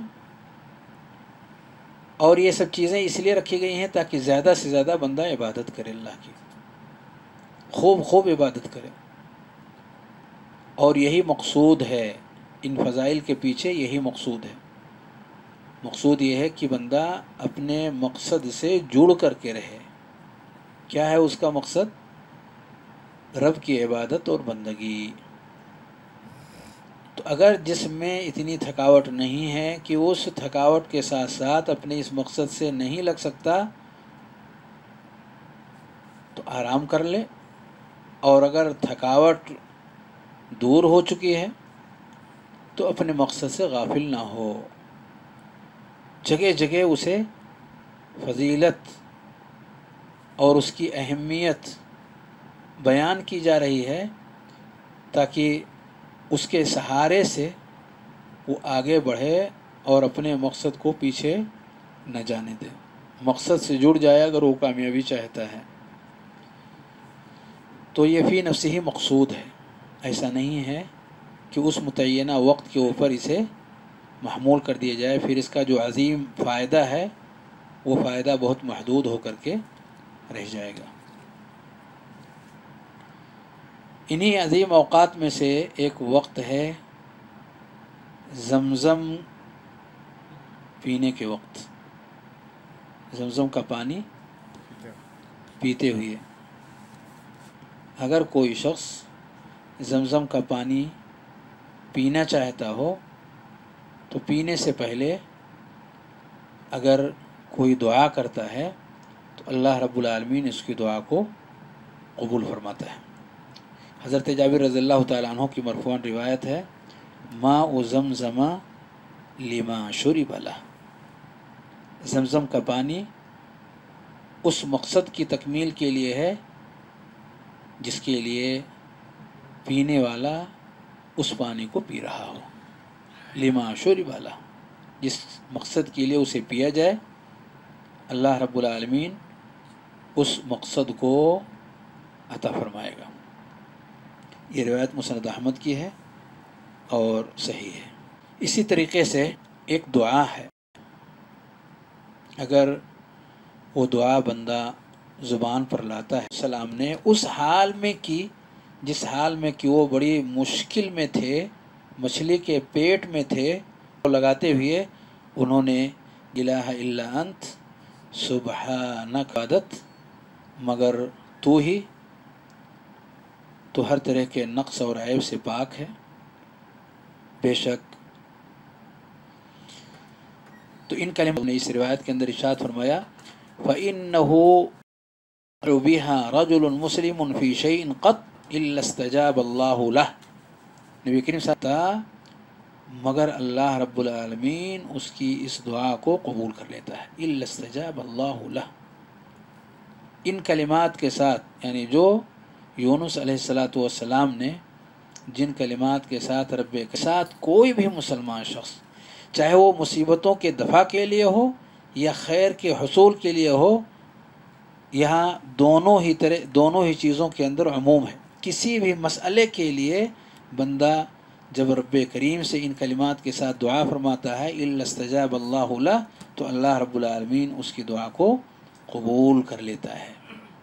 اور یہ سب چیزیں اس لیے رکھی گئی ہیں تاکہ زیادہ سے زیادہ بندہ عبادت کرے، اللہ کی خوب خوب عبادت کرے، اور یہی مقصود ہے، ان فضائل کے پیچھے یہی مقصود ہے۔ مقصود یہ ہے کہ بندہ اپنے مقصد سے جڑ کر کے رہے۔ کیا ہے اس کا مقصد؟ رب کی عبادت اور بندگی۔ تو اگر جسم میں اتنی تھکاوٹ نہیں ہے کہ اس تھکاوٹ کے ساتھ ساتھ اپنے اس مقصد سے نہیں لگ سکتا تو آرام کر لے، اور اگر تھکاوٹ دور ہو چکی ہے تو اپنے مقصد سے غافل نہ ہو۔ جگہ جگہ اسے فضیلت اور اس کی اہمیت بیان کی جا رہی ہے تاکہ اس کے سہارے سے وہ آگے بڑھے اور اپنے مقصد کو پیچھے نہ جانے دے، مقصد سے جڑ جائے اگر وہ کامیابی چاہتا ہے تو یہ فی نفسہ ہی مقصود ہے، ایسا نہیں ہے کہ اس متعینہ وقت کے اوپر اسے محمول کر دیا جائے، پھر اس کا جو عظیم فائدہ ہے وہ فائدہ بہت محدود ہو کر کے رہ جائے گا۔ انہی عظیم اوقات میں سے ایک وقت ہے زمزم پینے کے وقت، زمزم کا پانی پیتے ہوئے اگر کوئی شخص زمزم کا پانی پینا چاہتا ہو تو پینے سے پہلے اگر کوئی دعا کرتا ہے تو اللہ رب العالمین اس کی دعا کو قبول فرماتا ہے۔ حضرت جابر رضی اللہ تعالیٰ عنہ کی مرفوعاً روایت ہے، ماء زمزم لما شرب لہ، زمزم کا پانی اس مقصد کی تکمیل کے لیے ہے جس کے لیے پینے والا اس پانی کو پی رہا ہو، لما شرب لہ، جس مقصد کے لیے اسے پیا جائے اللہ رب العالمین اس مقصد کو عطا فرمائے گا۔ یہ روایت مسند احمد کی ہے اور صحیح ہے۔ اسی طریقے سے ایک دعا ہے، اگر وہ دعا بندہ زبان پر لاتا ہے، السلام نے اس حال میں کی جس حال میں کہ وہ بڑی مشکل میں تھے، مچھلی کے پیٹ میں تھے، لگاتے ہوئے انہوں نے الہ الا انت سبحانک عدت، مگر تو ہی تو ہر طرح کے نقص اور عیب سے پاک ہے، بے شک۔ تو ان کلمات نے اس روایت کے اندر ارشاد فرمایا فَإِنَّهُ بِهَا رَجُلٌ مُسْلِمٌ فِي شَيْءٍ قَطْ إِلَّا اسْتَجَابَ اللَّهُ لَهُ، نبی کریم صلی اللہ علیہ وسلم مگر اللہ رب العالمین اس کی اس دعا کو قبول کر لیتا ہے، إِلَّا اسْتَجَابَ اللَّهُ لَهُ۔ ان کلمات کے ساتھ، یعنی جو یونس علیہ الصلاۃ والسلام نے جن کلمات کے ساتھ رب کے ساتھ کوئی بھی مسلمان شخص، چاہے وہ مصیبتوں کے دفع کے لیے ہو یا خیر کے حصول کے لیے ہو، یہاں دونوں ہی طرح دونوں ہی چیزوں کے اندر عموم ہے۔ کسی بھی مسئلے کے لیے بندہ جب رب کریم سے ان کلمات کے ساتھ دعا فرماتا ہے الا استجاب اللہ لہ، تو اللہ رب العالمین اس کی دعا کو قبول کر لیتا ہے۔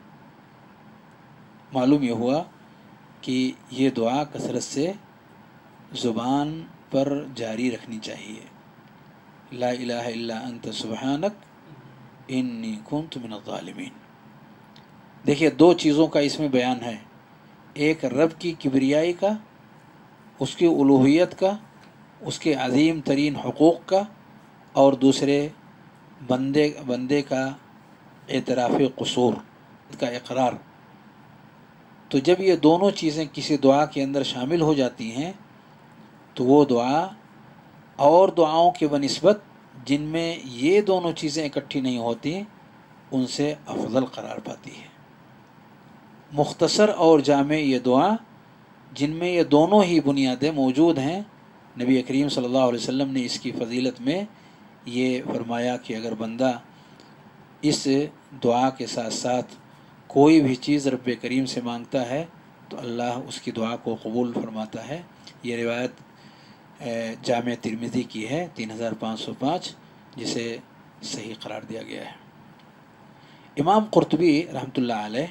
معلوم یہ ہوا کہ یہ دعا کثرت سے زبان پر جاری رکھنی چاہیے، لا الہ الا انت سبحانک انی کنت من الظالمین۔ دیکھیے دو چیزوں کا اس میں بیان ہے، ایک رب کی کبریائی کا، اس کی الوہیت کا، اس کے عظیم ترین حقوق کا، اور دوسرے بندے بندے کا اعتراف قصور کا اقرار۔ تو جب یہ دونوں چیزیں کسی دعا کے اندر شامل ہو جاتی ہیں تو وہ دعا اور دعاؤں کے بنسبت جن میں یہ دونوں چیزیں اکٹھی نہیں ہوتی ان سے افضل قرار پاتی ہے۔ مختصر اور جامع یہ دعا جن میں یہ دونوں ہی بنیادیں موجود ہیں، نبی کریم صلی اللہ علیہ وسلم نے اس کی فضیلت میں یہ فرمایا کہ اگر بندہ اس دعا کے ساتھ ساتھ کوئی بھی چیز رب کریم سے مانگتا ہے تو اللہ اس کی دعا کو قبول فرماتا ہے۔ یہ روایت جامع ترمذی کی ہے تین ہزار پانچ سو پانچ، جسے صحیح قرار دیا گیا ہے۔ امام قرطبی رحمۃ اللہ علیہ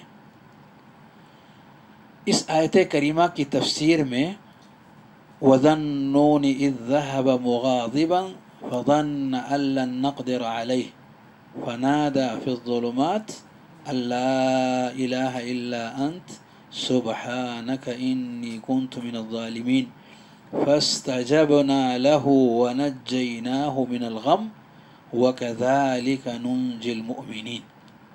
اس آیت کریمہ کی تفسیر میں وَظَنُّونِ إِذْ ذَهَبَ مُغَاضِبًا فَظَنَّ أَن لَّن نَّقْدِرَ عَلَيْهِ فَنَادَى فِي الظُّلُمَاتِ أَن لَّا إِلَٰهَ إِلَّا أَنتَ سُبْحَانَكَ إِنِّي كُنتُ مِنَ الظَّالِمِينَ فَاسْتَجَبْنَا لَهُ وَنَجَّيْنَاهُ مِنَ الْغَمِّ وَكَذَلِكَ نُنجِي الْمُؤْمِنِينَ۔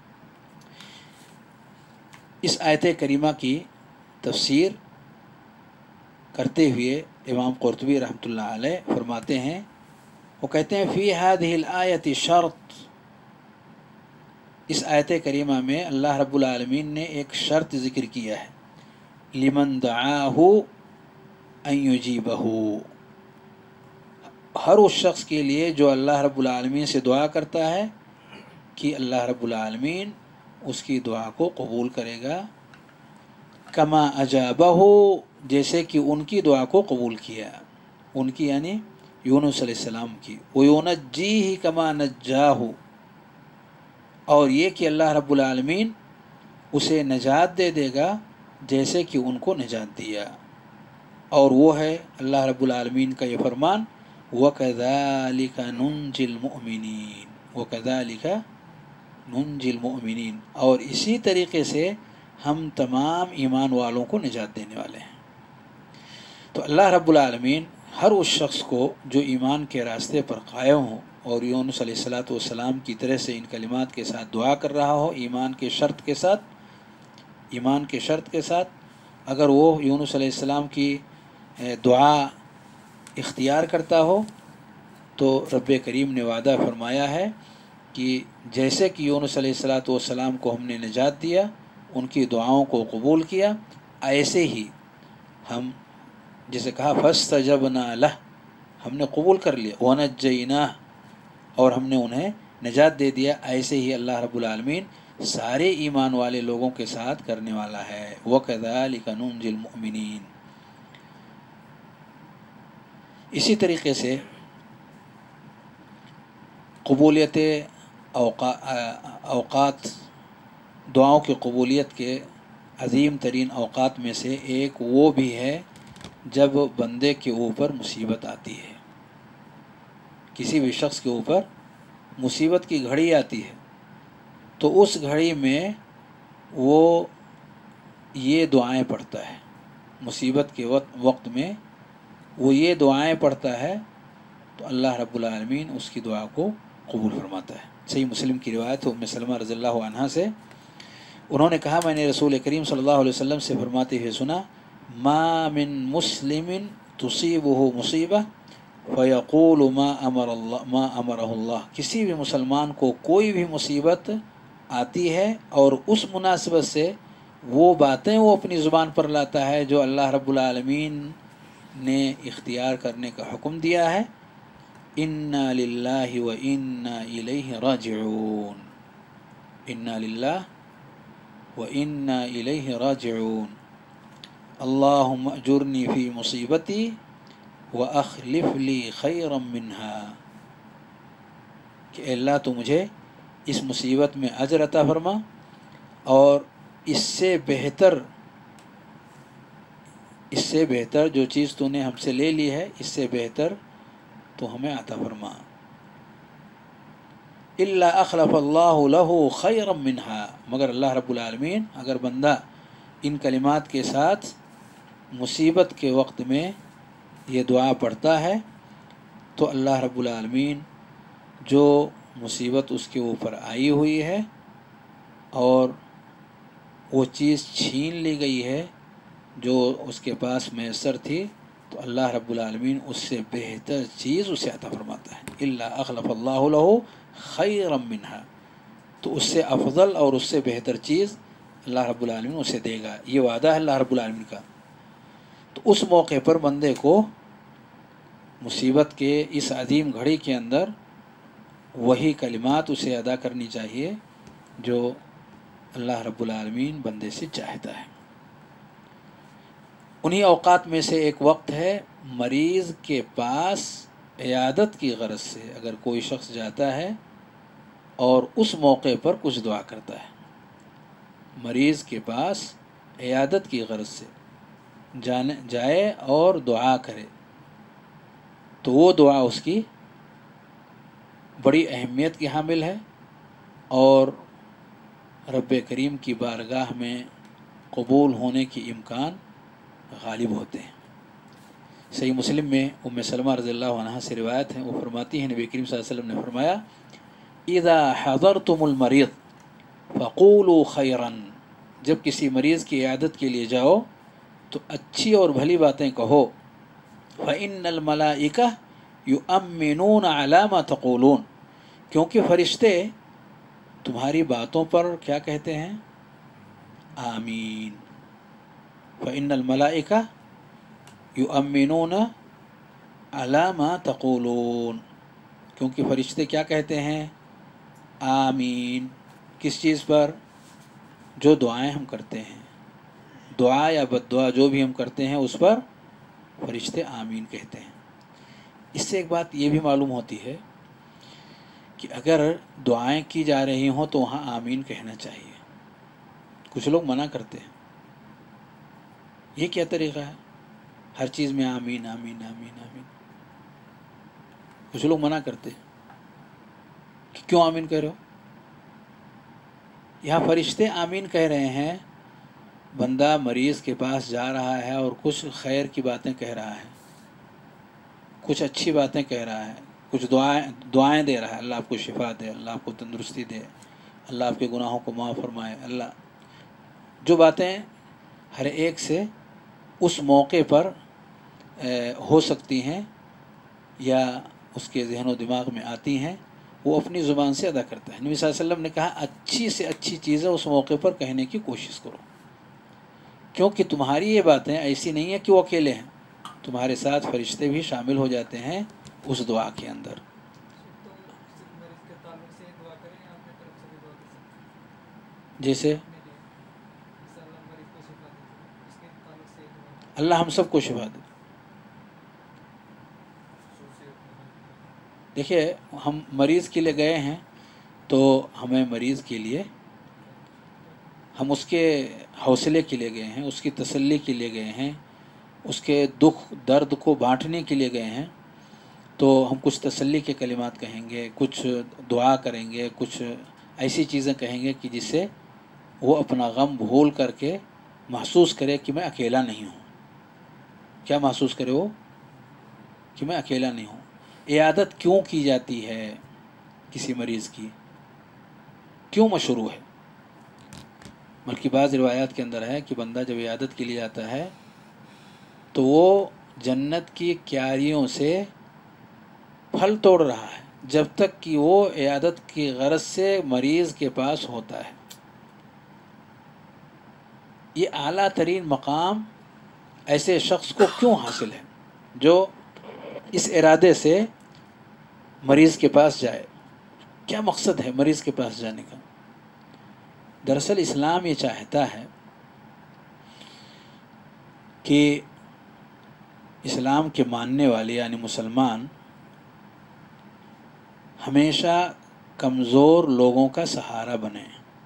اس آیت کریمہ کی تفسیر کرتے ہوئے امام قرطبی رحمۃ اللہ علیہ فرماتے ہیں، وہ کہتے ہیں فی هذه الآیت شرط، اس آیت کریمہ میں اللہ رب العالمین نے ایک شرط ذکر کیا ہے، لمن دعاہ ان یجیبہ، ہر اس شخص کے لیے جو اللہ رب العالمین سے دعا کرتا ہے کہ اللہ رب العالمین اس کی دعا کو قبول کرے گا، کما اجابہ، جیسے کہ ان کی دعا کو قبول کیا، ان کی یعنی یونس علیہ السلام کی، وَيُنَجِّيهِ كَمَا نَجَّاهُ، اور یہ کہ اللہ رب العالمین اسے نجات دے دے گا جیسے کہ ان کو نجات دیا، اور وہ ہے اللہ رب العالمین کا یہ فرمان، وَكَذَلِكَ نُنْجِي الْمُؤْمِنِينَ، وَكَذَلِكَ نُنْجِي الْمُؤْمِنِينَ، اور اسی طریقے سے ہم تمام ایمان والوں کو نجات دینے والے ہیں۔ تو اللہ رب العالمین ہر اس شخص کو جو ایمان کے راستے پر قائم ہو اور یونس علیہ الصلاۃ والسلام کی طرح سے ان کلمات کے ساتھ دعا کر رہا ہو، ایمان کے شرط کے ساتھ، ایمان کے شرط کے ساتھ، اگر وہ یونس علیہ السلام کی دعا اختیار کرتا ہو تو رب کریم نے وعدہ فرمایا ہے کہ جیسے کہ یونس علیہ الصلاۃ والسلام کو ہم نے نجات دیا، ان کی دعاؤں کو قبول کیا، ایسے ہی ہم جسے کہا فاستجبنا لہ، ہم نے قبول کر لیا، ونجیناہ، اور ہم نے انہیں نجات دے دیا، ایسے ہی اللہ رب العالمین سارے ایمان والے لوگوں کے ساتھ کرنے والا ہے۔ وَكَذَلِكَ نُنْجِي الْمُؤْمِنِينَ۔ اسی طریقے سے قبولیت اوقات، دعاؤں کی قبولیت کے عظیم ترین اوقات میں سے ایک وہ بھی ہے جب بندے کے اوپر مصیبت آتی ہے، کسی بھی شخص کے اوپر مصیبت کی گھڑی آتی ہے، تو اس گھڑی میں وہ یہ دعائیں پڑھتا ہے، مصیبت کے وقت میں وہ یہ دعائیں پڑھتا ہے تو اللہ رب العالمین اس کی دعا کو قبول فرماتا ہے۔ صحیح مسلم کی روایت ہے ام سلمہ رضی اللہ عنہا سے، انہوں نے کہا میں نے رسول کریم صلی اللہ علیہ وسلم سے فرماتے ہوئے سنا، ما من مسلم تصیبہ مصیبہ فیقول ما امر اللہ ما امرہ اللہ، کسی بھی مسلمان کو کوئی بھی مصیبت آتی ہے اور اس مناسبت سے وہ باتیں وہ اپنی زبان پر لاتا ہے جو اللہ رب العالمین نے اختیار کرنے کا حکم دیا ہے، انا للہ و انا الیہ راجعون، انا للہ و انا الیہ راجعون، اللہم اجرنی فی مصیبتی واخلف لی خیرا منہا، کہ اللہ تو مجھے اس مصیبت میں اجر عطا فرما اور اس سے بہتر اس سے بہتر جو چیز تو نے ہم سے لے لی ہے اس سے بہتر تو ہمیں عطا فرما، الا اخلف اللہ لہ خیرا منہا، مگر اللہ رب العالمین اگر بندہ ان کلمات کے ساتھ مصیبت کے وقت میں یہ دعا پڑھتا ہے تو اللہ رب العالمین جو مصیبت اس کے اوپر آئی ہوئی ہے اور وہ چیز چھین لی گئی ہے جو اس کے پاس میسر تھی، تو اللہ رب العالمین اس سے بہتر چیز اسے عطا فرماتا ہے، الا اخلف اللہ لہ خیرا منہا، تو اس سے افضل اور اس سے بہتر چیز اللہ رب العالمین اسے دے گا، یہ وعدہ ہے اللہ رب العالمین کا۔ تو اس موقع پر بندے کو مصیبت کے اس عظیم گھڑی کے اندر وہی کلمات اسے ادا کرنی چاہیے جو اللہ رب العالمین بندے سے چاہتا ہے۔ انہی اوقات میں سے ایک وقت ہے مریض کے پاس عیادت کی غرض سے اگر کوئی شخص جاتا ہے اور اس موقع پر کچھ دعا کرتا ہے، مریض کے پاس عیادت کی غرض سے جانے جائے اور دعا کرے تو وہ دعا اس کی بڑی اہمیت کی حامل ہے اور رب کریم کی بارگاہ میں قبول ہونے کی امکان غالب ہوتے ہیں۔ صحیح مسلم میں ام سلمہ رضی اللہ عنہا سے روایت ہے، وہ فرماتی ہیں نبی کریم صلی اللہ علیہ وسلم نے فرمایا، اذا حضرتم المریض فقولوا خیرا، جب کسی مریض کی عیادت کے لیے جاؤ تو اچھی اور بھلی باتیں کہو، فإن الملائکہ یؤمنون علی ما تقولون، کیونکہ فرشتے تمہاری باتوں پر کیا کہتے ہیں؟ آمین۔ فإن الملائکہ یؤمنون अला मा तक़ूलून, क्योंकि फरिश्ते क्या कहते हैं, आमीन, किस चीज़ पर, जो दुआएं हम करते हैं, दुआ या बद्दुआ जो भी हम करते हैं उस पर फरिश्ते आमीन कहते हैं। इससे एक बात ये भी मालूम होती है कि अगर दुआएं की जा रही हों तो वहाँ आमीन कहना चाहिए। कुछ लोग मना करते हैं, ये क्या तरीक़ा है, हर चीज़ में आमीन आमीन आमीन आमीन। कुछ लोग मना करते हैं कि क्यों आमीन कह रहे हो। यहाँ फरिश्ते आमीन कह रहे हैं, बंदा मरीज़ के पास जा रहा है और कुछ खैर की बातें कह रहा है, कुछ अच्छी बातें कह रहा है, कुछ दुआएं दुआएं दे रहा है, अल्लाह आपको शिफा दे, अल्लाह आपको तंदुरुस्ती दे, अल्लाह आपके गुनाहों को माफ़ फरमाए, अल्लाह, जो बातें हर एक से उस मौके पर ए, हो सकती हैं या उसके ज़हन व दिमाग में आती हैं, वो अपनी ज़ुबान से अदा करता है। नबी सल्लल्लाहु अलैहि वसल्लम ने कहा, अच्छी से अच्छी चीज़ें उस मौके पर कहने की कोशिश करो, क्योंकि तुम्हारी ये बातें ऐसी नहीं है कि वो अकेले हैं, तुम्हारे साथ फरिश्ते भी शामिल हो जाते हैं उस दुआ के अंदर। जैसे अल्लाह हम सबको शिफा दे। देखिए, हम मरीज़ के लिए गए हैं तो हमें मरीज़ के लिए, हम उसके हौसले के लिए गए हैं, उसकी तसल्ली के लिए गए हैं, उसके दुख दर्द को बांटने के लिए गए हैं, तो हम कुछ तसल्ली के कलिमात कहेंगे, कुछ दुआ करेंगे, कुछ ऐसी चीज़ें कहेंगे कि जिससे वो अपना गम भूल करके महसूस करे कि मैं अकेला नहीं हूँ। क्या महसूस करे वो, कि मैं अकेला नहीं हूँ। इयादत क्यों की जाती है किसी मरीज़ की, क्यों मशरू है, बल्कि बाज़ रिवायात के अंदर है कि बंदा जब इयादत के लिए जाता है तो वो जन्नत की क्यारियों से फल तोड़ रहा है जब तक कि वो इयादत की गरज से मरीज़ के पास होता है। ये आला तरीन मकाम ऐसे शख्स को क्यों हासिल है जो इस इरादे से मरीज़ के पास जाए। क्या मकसद है मरीज़ के पास जाने का? दरअसल इस्लाम ये चाहता है कि इस्लाम के मानने वाले यानी मुसलमान हमेशा कमज़ोर लोगों का सहारा बने।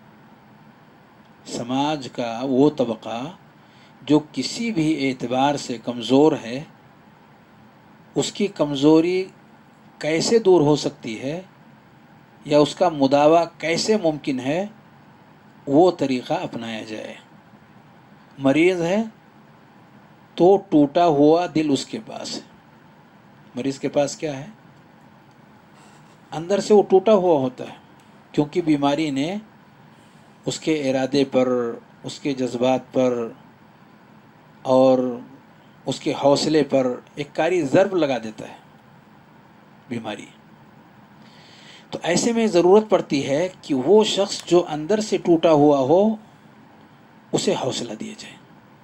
समाज का वो तबका जो किसी भी एतबार से कमज़ोर है, उसकी कमज़ोरी कैसे दूर हो सकती है या उसका मुदावा कैसे मुमकिन है, वो तरीक़ा अपनाया जाए। मरीज़ है तो टूटा हुआ दिल उसके पास है। मरीज़ के पास क्या है? अंदर से वो टूटा हुआ होता है, क्योंकि बीमारी ने उसके इरादे पर, उसके जज्बात पर और उसके हौसले पर एक कारी ज़र्ब लगा देता है बीमारी। तो ऐसे में ज़रूरत पड़ती है कि वो शख्स जो अंदर से टूटा हुआ हो उसे हौसला दिया जाए।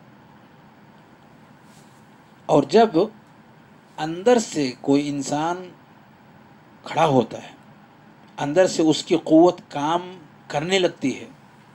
और जब अंदर से कोई इंसान खड़ा होता है, अंदर से उसकी क़ुव्वत काम करने लगती है,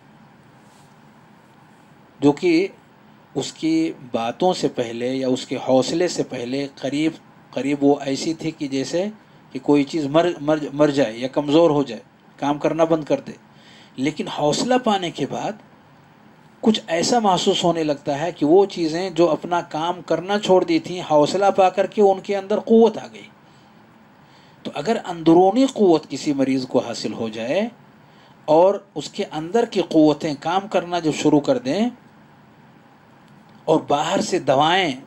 जो कि उसकी बातों से पहले या उसके हौसले से पहले करीब करीब वो ऐसी थी कि जैसे कि कोई चीज़ मर मर मर जाए या कमज़ोर हो जाए, काम करना बंद कर दे। लेकिन हौसला पाने के बाद कुछ ऐसा महसूस होने लगता है कि वो चीज़ें जो अपना काम करना छोड़ दी थी, हौसला पा कर के उनके अंदर क़ुव्वत आ गई। तो अगर अंदरूनी क़ुव्वत किसी मरीज़ को हासिल हो जाए और उसके अंदर की क़ुव्वतें काम करना जब शुरू कर दें और बाहर से दवाएं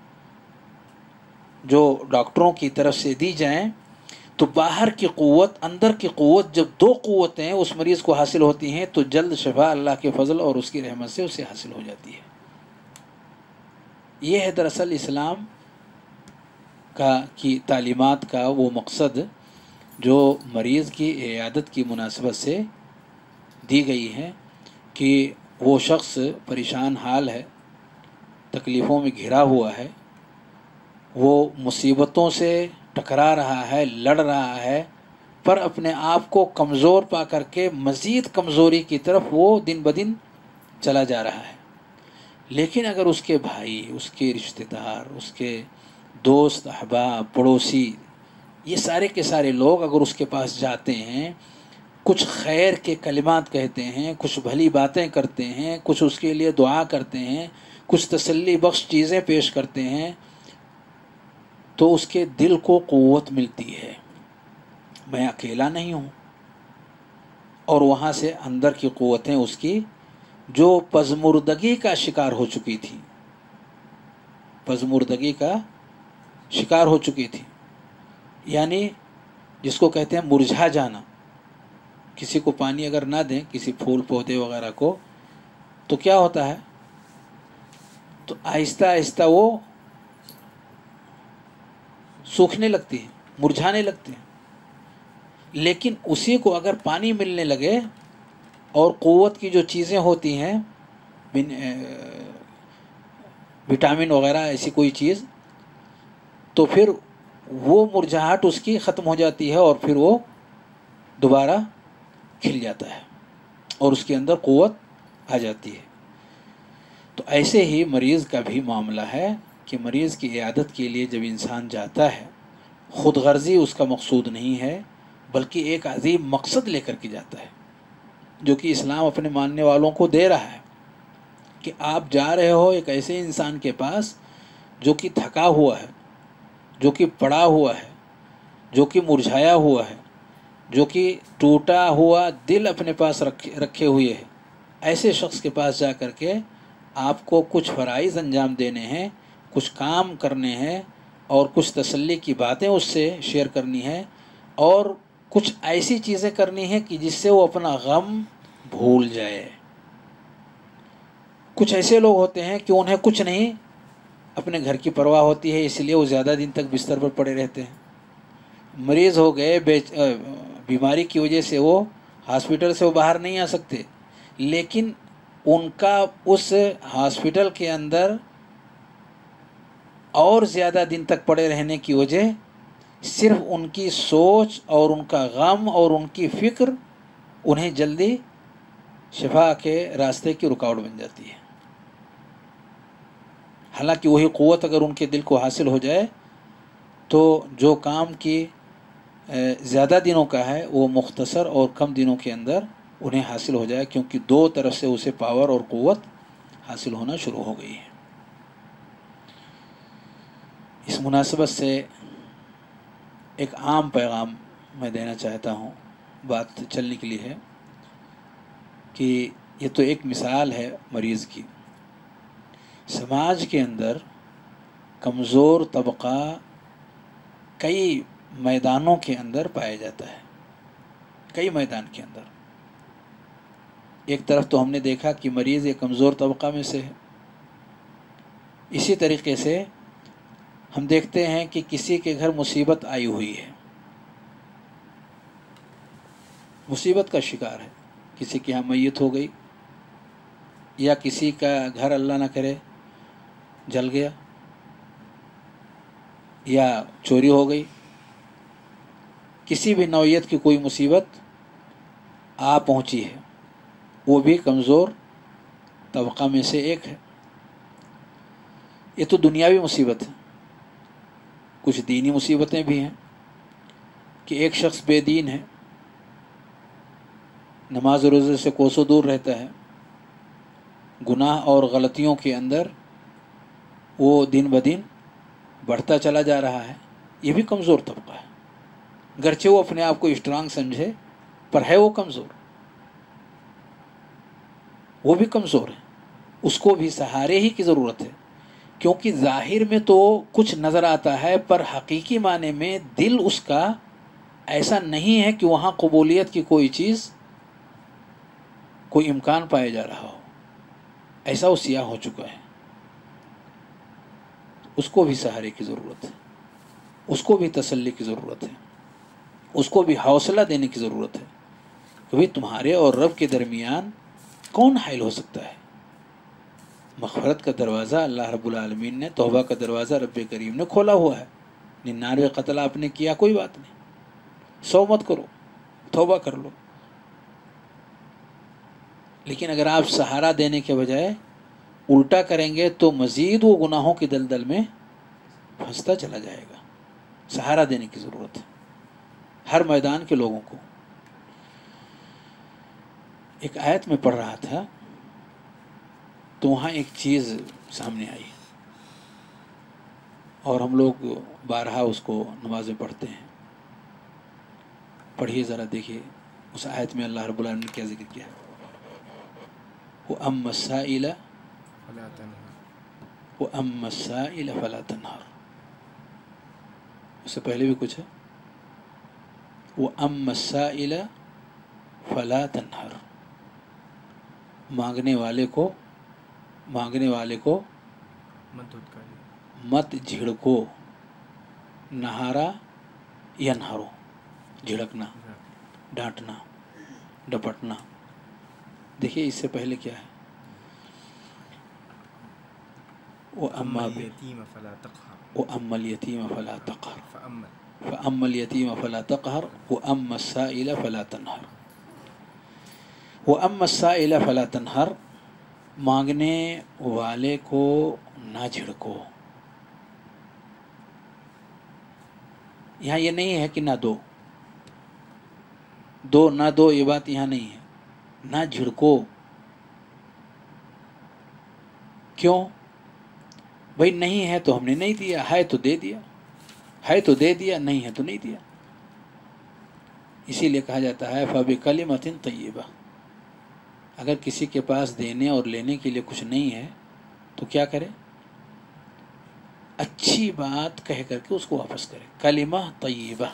जो डॉक्टरों की तरफ से दी जाएं, तो बाहर की क़ुव्वत अंदर की क़ुव्वत, जब दो क़ुव्वतें उस मरीज़ को हासिल होती हैं तो जल्द शफा अल्लाह के फजल और उसकी रहमत से उसे हासिल हो जाती है। ये है दरअसल इस्लाम का की तालीमात का वो मकसद जो मरीज़ की इयादत की मुनासबत से दी गई है कि वो शख्स परेशान हाल है, तकलीफ़ों में घिरा हुआ है, وہ مصیبتوں سے ٹکرا رہا ہے، لڑ رہا ہے، پر اپنے آپ کو کمزور پا کر کے مزید کمزوری کی طرف وہ دن بدن چلا جا رہا ہے۔ لیکن اگر اس کے بھائی، اس کے رشتہ دار، اس کے دوست احباب، پڑوسی، یہ سارے کے سارے لوگ اگر اس کے پاس جاتے ہیں، کچھ خیر کے کلمات کہتے ہیں، کچھ بھلی باتیں کرتے ہیں، کچھ اس کے لیے دعا کرتے ہیں، کچھ تسلی بخش چیزیں پیش کرتے ہیں، تو اس کے دل کو قوت ملتی ہے، میں اکیلا نہیں ہوں۔ اور وہاں سے اندر کی قوتیں اس کی جو پژمردگی کا شکار ہو چکی تھی، پژمردگی کا شکار ہو چکی تھی، یعنی جس کو کہتے ہیں مرجھا جانا۔ کسی کو پانی اگر نہ دیں، کسی پھول پودے وغیرہ کو، تو کیا ہوتا ہے؟ تو آہستہ آہستہ وہ سوکھنے لگتی ہیں، مرجھانے لگتی ہیں۔ لیکن اسی کو اگر پانی ملنے لگے اور قوت کی جو چیزیں ہوتی ہیں، وٹامن وغیرہ ایسی کوئی چیز، تو پھر وہ مرجھاہٹ اس کی ختم ہو جاتی ہے اور پھر وہ دوبارہ کھل جاتا ہے اور اس کے اندر قوت آ جاتی ہے۔ تو ایسے ہی مریض کا بھی معاملہ ہے کہ مریض کی عیادت کے لیے جب انسان جاتا ہے، خود غرضی اس کا مقصود نہیں ہے، بلکہ ایک عظیم مقصد لے کر کے جاتا ہے، جو کہ اسلام اپنے ماننے والوں کو دے رہا ہے کہ آپ جا رہے ہو ایک ایسے انسان کے پاس جو کہ تھکا ہوا ہے، جو کہ پڑا ہوا ہے، جو کہ مرجھایا ہوا ہے، جو کہ ٹوٹا ہوا دل اپنے پاس رکھے رکھے ہوئے ہے۔ ایسے شخص کے پاس جا کر کے آپ کو کچھ فرائض انجام دینے ہیں، کچھ کام کرنے ہیں، اور کچھ تسلی کی باتیں اس سے شیئر کرنی ہے، اور کچھ ایسی چیزیں کرنی ہیں کہ جس سے وہ اپنا غم بھول جائے۔ کچھ ایسے لوگ ہوتے ہیں کہ انہیں کچھ نہیں، اپنے گھر کی پرواہ ہوتی ہے، اس لیے وہ زیادہ دن تک بستر پر پڑے رہتے ہیں۔ مریض ہو گئے، بیماری کی وجہ سے وہ ہاسپٹل سے وہ باہر نہیں آ سکتے، لیکن ان کا اس ہاسپٹل کے اندر اور زیادہ دن تک پڑے رہنے کی وجہ صرف ان کی سوچ اور ان کا غم اور ان کی فکر انہیں جلدی شفا کے راستے کی رکاوٹ بن جاتی ہے۔ حالانکہ وہی قوت اگر ان کے دل کو حاصل ہو جائے تو جو کام کی زیادہ دنوں کا ہے وہ مختصر اور کم دنوں کے اندر انہیں حاصل ہو جائے، کیونکہ دو طرف سے اسے پاور اور قوت حاصل ہونا شروع ہو گئی ہے۔ اس مناسبت سے ایک عام پیغام میں دینا چاہتا ہوں، بات چلنے کے لیے ہے کہ یہ تو ایک مثال ہے مریض کی۔ سماج کے اندر کمزور طبقہ کئی میدانوں کے اندر پایا جاتا ہے، کئی میدان کے اندر۔ ایک طرف تو ہم نے دیکھا کہ مریض ایک کمزور طبقہ میں سے ہے، اسی طریقے سے ہم دیکھتے ہیں کہ کسی کے گھر مصیبت آئی ہوئی ہے، مصیبت کا شکار ہے، کسی کے یہاں میت ہو گئی، یا کسی کا گھر اللہ نہ کرے جل گیا، یا چوری ہو گئی، کسی بھی نوعیت کی کوئی مصیبت آ پہنچی ہے، وہ بھی کمزور طبقہ میں سے ایک ہے۔ یہ تو دنیاوی مصیبت ہے، کچھ دینی مصیبتیں بھی ہیں کہ ایک شخص بے دین ہے، نماز و روزے سے کوسوں دور رہتا ہے، گناہ اور غلطیوں کے اندر وہ دن بدن بڑھتا چلا جا رہا ہے، یہ بھی کمزور طبقہ ہے، گرچہ وہ اپنے آپ کو اسٹرانگ سمجھے پر ہے وہ کمزور، وہ بھی کمزور ہے، اس کو بھی سہارے ہی کی ضرورت ہے، کیونکہ ظاہر میں تو کچھ نظر آتا ہے پر حقیقی معنی میں دل اس کا ایسا نہیں ہے کہ وہاں قبولیت کی کوئی چیز، کوئی امکان پایا جا رہا ہو، ایسا وہ سیاہ ہو چکا ہے۔ اس کو بھی سہارے کی ضرورت ہے، اس کو بھی تسلی کی ضرورت ہے، اس کو بھی حوصلہ دینے کی ضرورت ہے کہ بھئی تمہارے اور رب کے درمیان کون حائل ہو سکتا ہے؟ مغفرت کا دروازہ اللہ رب العالمین نے، توبہ کا دروازہ رب کریم نے کھولا ہوا ہے. ننانوے قتل آپ نے کیا، کوئی بات نہیں، سو مت کرو، توبہ کر لو. لیکن اگر آپ سہارا دینے کے بجائے الٹا کریں گے تو مزید وہ گناہوں کی دلدل میں پھنستا چلا جائے گا. سہارا دینے کی ضرورت ہے ہر میدان کے لوگوں کو. ایک آیت میں پڑھ رہا تھا تو وہاں ایک چیز سامنے آئی اور ہم لوگ بارہا اس کو نمازیں پڑھتے ہیں. پڑھیے ذرا، دیکھیے اس آیت میں اللہ رب العالمین نے کیا ذکر کیا ہے. وَأَمَّا السَّائِلَ فلا تنہر وَأَمَّا السَّائِلَ فَلَا تَنْهَرْ. اس سے پہلے بھی کچھ ہے. وَأَمَّا السَّائِلَ فَلَا تَنْهَرْ. مانگنے والے کو مانگنے والے کو مت دھتکاری مت جھڑکو. نہارا ینہرو، جھڑکنا، ڈانٹنا، ڈپٹنا. دیکھیے اس سے پہلے کیا ہے. اما وَأَمَّا الیتیم فلا تقہر وَأَمَّا الْيَتِيمَ فَلَا تَقْهَرْ فأما فَأَمَّا الْيَتِيمَ فَلَا تَقْهَرْ وَأَمَّا السَّائِلَ فَلَا تَنْهَرْ. وَأَمَّا السَّائِلَ فَلَا تَنْهَرْ، مانگنے والے کو نہ جھڑکو. یہاں یہ نہیں ہے کہ نہ دو دو نہ دو، یہ بات یہاں نہیں ہے. نہ جھڑکو. کیوں؟ بھئی نہیں ہے تو ہم نے نہیں دیا، ہے تو دے دیا، ہے تو دے دیا، نہیں ہے تو نہیں دیا. اسی لیے کہا جاتا ہے فَبِكَلِمَةٍ طَيِّبَةٍ. اگر کسی کے پاس دینے اور لینے کے لیے کچھ نہیں ہے تو کیا کرے؟ اچھی بات کہہ کر کے اس کو واپس کرے. کلمہ طیبہ.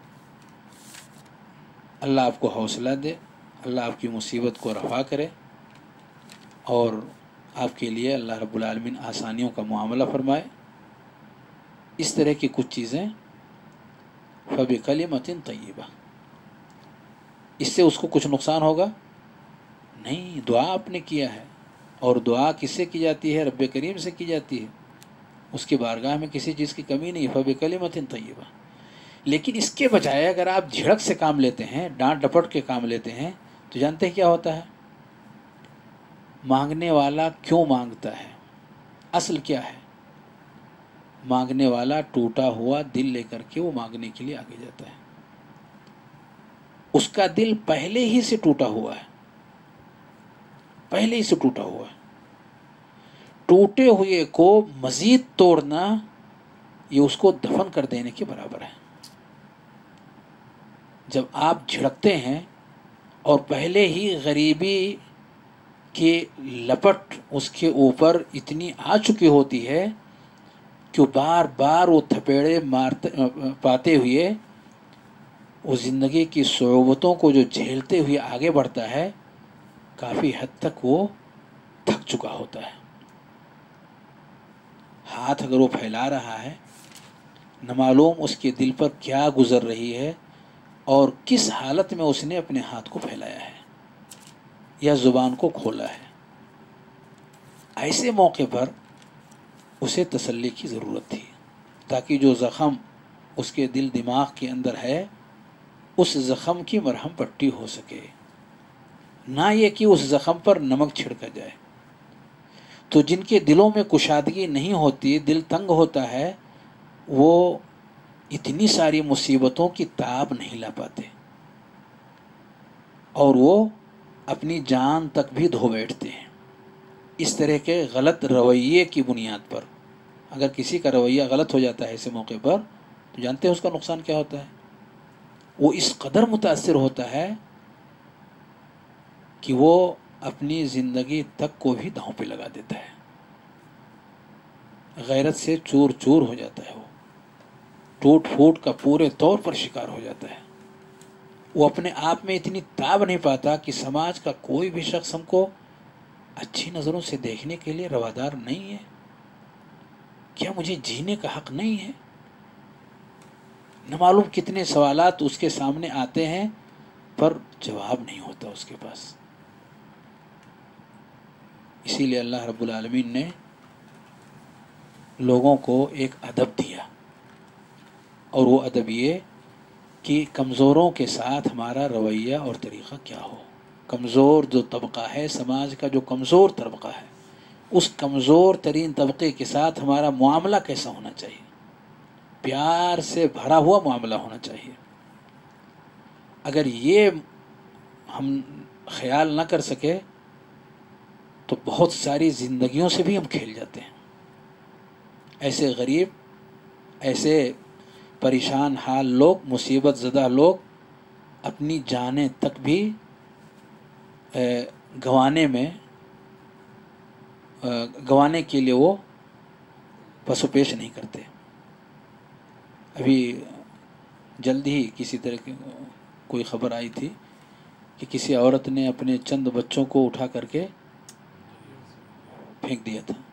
اللہ آپ کو حوصلہ دے، اللہ آپ کی مصیبت کو رفع کرے اور آپ کے لیے اللہ رب العالمین آسانیوں کا معاملہ فرمائے. اس طرح کی کچھ چیزیں فَبِكَلِمَةٍ طَيِّبَةٍ. اس سے اس کو کچھ نقصان ہوگا نہیں. دعا آپ نے کیا ہے، اور دعا کس سے کی جاتی ہے؟ رب کریم سے کی جاتی ہے. اس کی بارگاہ میں کسی چیز کی کمی نہیں. فَبِكَلِمَةٍ طَيِّبَةٍ. لیکن اس کے بجائے اگر آپ جھڑک سے کام لیتے ہیں، ڈانٹ ڈپٹ کے کام لیتے ہیں، تو جانتے ہیں کیا ہوتا ہے؟ مانگنے والا کیوں مانگتا ہے؟ اصل کیا ہے؟ مانگنے والا ٹوٹا ہوا دل لے کر کے وہ مانگنے کے لیے آگے جاتا ہے. اس کا دل پہلے ہی سے ٹوٹا ہوا ہے، پہلے ہی سے ٹوٹا ہوا ہے. ٹوٹے ہوئے کو مزید توڑنا یہ اس کو دفن کر دینے کے برابر ہے. جب آپ جھڑکتے ہیں اور پہلے ہی غریبی کی لپٹ اس کے اوپر اتنی آ چکی ہوتی ہے کہ بار بار وہ تھپیڑے مارتے پاتے ہوئے وہ زندگی کی صعوبتوں کو جو جھیلتے ہوئے آگے بڑھتا ہے، کافی حد تک وہ تھک چکا ہوتا ہے. ہاتھ اگر وہ پھیلا رہا ہے، نہ معلوم اس کے دل پر کیا گزر رہی ہے اور کس حالت میں اس نے اپنے ہاتھ کو پھیلایا ہے یا زبان کو کھولا ہے. ایسے موقع پر اسے تسلی کی ضرورت تھی تاکہ جو زخم اس کے دل دماغ کے اندر ہے اس زخم کی مرہم پٹی ہو سکے، نہ یہ کہ اس زخم پر نمک چھڑکا جائے. تو جن کے دلوں میں کشادگی نہیں ہوتی، دل تنگ ہوتا ہے، وہ اتنی ساری مصیبتوں کی تاب نہیں لا پاتے اور وہ اپنی جان تک بھی دھو بیٹھتے ہیں. اس طرح کے غلط رویے کی بنیاد پر اگر کسی کا رویہ غلط ہو جاتا ہے ایسے موقع پر، تو جانتے ہیں اس کا نقصان کیا ہوتا ہے؟ وہ اس قدر متاثر ہوتا ہے کہ وہ اپنی زندگی تک کو بھی داؤں پہ لگا دیتا ہے. غیرت سے چور چور ہو جاتا ہے، وہ ٹوٹ پھوٹ کا پورے طور پر شکار ہو جاتا ہے. وہ اپنے آپ میں اتنی تاب نہیں پاتا کہ سماج کا کوئی بھی شخص ہم کو اچھی نظروں سے دیکھنے کے لیے روادار نہیں ہے. کیا مجھے جینے کا حق نہیں ہے؟ نہ معلوم کتنے سوالات اس کے سامنے آتے ہیں پر جواب نہیں ہوتا اس کے پاس. اسی لیے اللہ رب العالمین نے لوگوں کو ایک ادب دیا، اور وہ ادب یہ کہ کمزوروں کے ساتھ ہمارا رویہ اور طریقہ کیا ہو۔ کمزور جو طبقہ ہے، سماج کا جو کمزور طبقہ ہے، اس کمزور ترین طبقے کے ساتھ ہمارا معاملہ کیسا ہونا چاہیے؟ پیار سے بھرا ہوا معاملہ ہونا چاہیے۔ اگر یہ ہم خیال نہ کر سکے تو بہت ساری زندگیوں سے بھی ہم کھیل جاتے ہیں۔ ایسے غریب، ایسے پریشان حال لوگ، مصیبت زدہ لوگ اپنی جانیں تک بھی گنوانے میں گنوانے کے لیے وہ پس و پیش نہیں کرتے۔ ابھی جلد ہی کسی طرح کی کوئی خبر آئی تھی کہ کسی عورت نے اپنے چند بچوں کو اٹھا کر کے پھینک دیا تھا،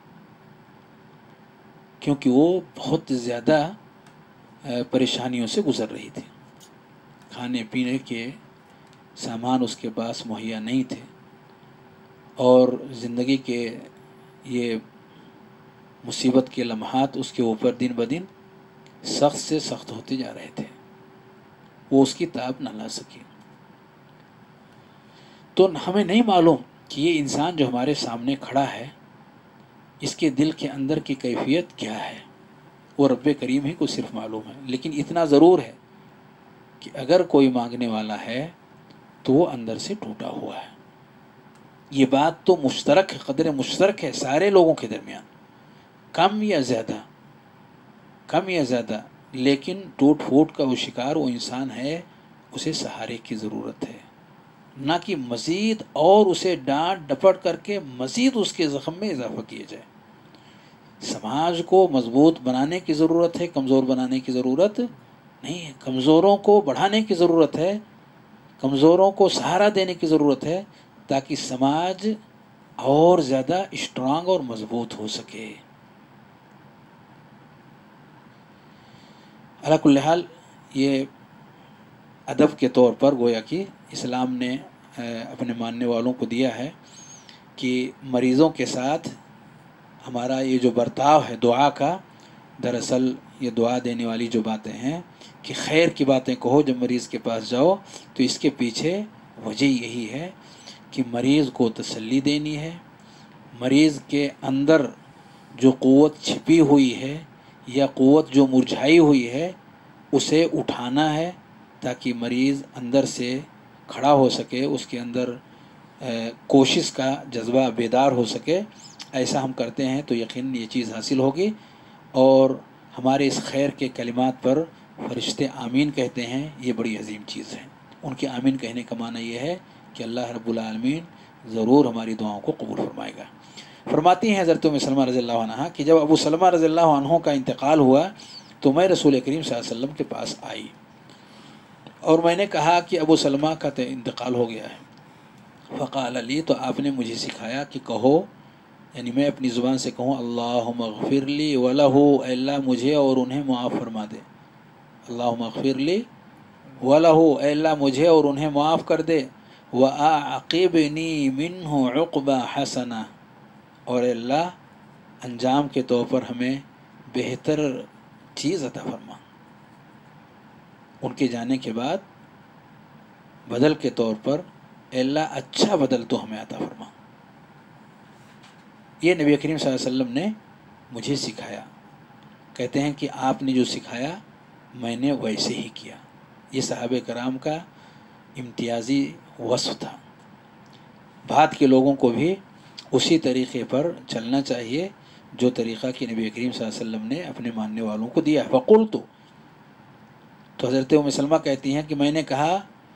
کیونکہ وہ بہت زیادہ پریشانیوں سے گزر رہی تھی۔ کھانے پینے کے سامان اس کے پاس مہیا نہیں تھے، اور زندگی کے یہ مصیبت کے لمحات اس کے اوپر دن بدن سخت سے سخت ہوتے جا رہے تھے، وہ اس کی تاب نہ لا سکی۔ تو ہمیں نہیں معلوم کہ یہ انسان جو ہمارے سامنے کھڑا ہے، اس کے دل کے اندر کی کیفیت کیا ہے، وہ رب کریم ہی کو صرف معلوم ہے۔ لیکن اتنا ضرور ہے کہ اگر کوئی مانگنے والا ہے تو وہ اندر سے ٹوٹا ہوا ہے۔ یہ بات تو مشترک ہے، قدر مشترک ہے سارے لوگوں کے درمیان، کم یا زیادہ، کم یا زیادہ، لیکن ٹوٹ پھوٹ کا وہ شکار وہ انسان ہے، اسے سہارے کی ضرورت ہے، نہ کہ مزید اور اسے ڈانٹ ڈپٹ کر کے مزید اس کے زخم میں اضافہ کیا جائے۔ سماج کو مضبوط بنانے کی ضرورت ہے، کمزور بنانے کی ضرورت نہیں ہے۔ کمزوروں کو بڑھانے کی ضرورت ہے، کمزوروں کو سہارا دینے کی ضرورت ہے، تاکہ سماج اور زیادہ اسٹرانگ اور مضبوط ہو سکے۔ علی کل حال یہ ادب کے طور پر گویا کہ اسلام نے اپنے ماننے والوں کو دیا ہے کہ مریضوں کے ساتھ ہمارا یہ جو برتاؤ ہے دعا کا، دراصل یہ دعا دینے والی جو باتیں ہیں کہ خیر کی باتیں کہو جب مریض کے پاس جاؤ، تو اس کے پیچھے وجہ یہی ہے کہ مریض کو تسلی دینی ہے، مریض کے اندر جو قوت چھپی ہوئی ہے یا قوت جو مرجھائی ہوئی ہے اسے اٹھانا ہے، تاکہ مریض اندر سے کھڑا ہو سکے، اس کے اندر کوشش کا جذبہ بیدار ہو سکے۔ ایسا ہم کرتے ہیں تو یقیناً یہ چیز حاصل ہوگی، اور ہمارے اس خیر کے کلمات پر فرشتے آمین کہتے ہیں، یہ بڑی عظیم چیز ہے۔ ان کے آمین کہنے کا معنی یہ ہے کہ اللہ رب العالمین ضرور ہماری دعاؤں کو قبول فرمائے گا۔ فرماتی ہیں حضرت ام سلمہ رضی اللہ عنہ کہ جب ابو سلمہ رضی اللہ عنہ کا انتقال ہوا تو میں رسول کریم صلی اللہ علیہ وسلم کے پاس آئی، اور میں نے کہا کہ ابو سلمہ کا انتقال ہو گیا ہے۔ فقال لی، تو آپ نے مجھے سکھایا کہ کہو، یعنی میں اپنی زبان سے کہوں اللہم اغفر لی ولہ، اے اللہ مجھے اور انہیں معاف فرما دے، اللہم اغفر لی ولہ، اے اللہ مجھے اور انہیں معاف کر دے، وَأَعْقِبْنِي مِنْهُ عُقْبَ حَسَنَةً، اور اے اللہ انجام کے طور پر ہمیں بہتر چیز عطا فرما، ان کے جانے کے بعد بدل کے طور پر اے اللہ اچھا بدل تو ہمیں عطا فرما۔ یہ نبی کریم صلی اللہ علیہ وسلم نے مجھے سکھایا۔ کہتے ہیں کہ آپ نے جو سکھایا میں نے ویسے ہی کیا۔ یہ صحابہ کرام کا امتیازی وصف تھا۔ بعد کے لوگوں کو بھی اسی طریقے پر چلنا چاہیے جو طریقہ کہ نبی کریم صلی اللہ علیہ وسلم نے اپنے ماننے والوں کو دیا۔ فقلت، تو حضرت ام سلمہ کہتی ہیں کہ میں نے کہا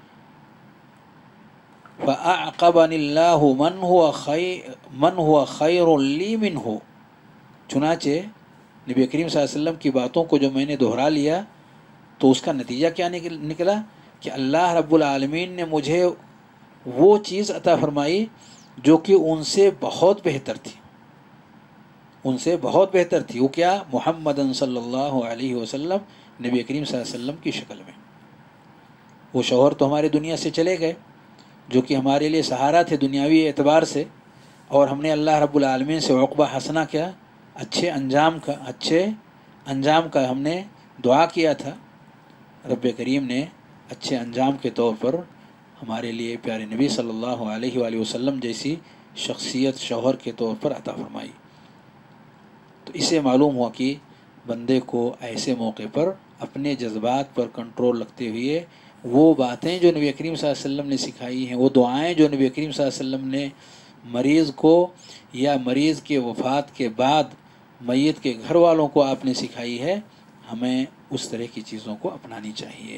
فَأَعْقَبَنِ اللَّهُ مَنْ هُوَ خَيْرٌ مَنْ هُوَ خَيْرٌ لِّي مِنْهُ، چنانچہ نبی کریم صلی اللہ علیہ وسلم کی باتوں کو جو میں نے دہرا لیا تو اس کا نتیجہ کیا نکلا کہ اللہ رب العالمین نے مجھے وہ چیز عطا فرمائی جو کہ ان سے بہت بہتر تھی، ان سے بہت بہتر تھی۔ وہ کیا؟ محمد صلی اللہ علیہ وسلم، نبی کریم صلی اللہ علیہ وسلم کی شکل میں۔ وہ شوہر تو ہمارے دنیا سے چلے گئے جو کہ ہمارے لیے سہارا تھے دنیاوی اعتبار سے، اور ہم نے اللہ رب العالمین سے عقبہ حسنہ کیا اچھے انجام کا اچھے انجام کا ہم نے دعا کیا تھا. رب کریم نے اچھے انجام کے طور پر ہمارے لیے پیارے نبی صلی اللہ علیہ وآلہ وسلم جیسی شخصیت شوہر کے طور پر عطا فرمائی. تو اسے معلوم ہوا کہ بندے کو ایسے موقع پر اپنے جذبات پر کنٹرول رکھتے ہوئے وہ باتیں جو نبی کریم صلی اللہ علیہ وسلم نے سکھائی ہیں، وہ دعائیں جو نبی کریم صلی اللہ علیہ وسلم نے مریض کو یا مریض کے وفات کے بعد میت کے گھر والوں کو آپ نے سکھائی ہے، ہمیں اس طرح کی چیزوں کو اپنانی چاہیے.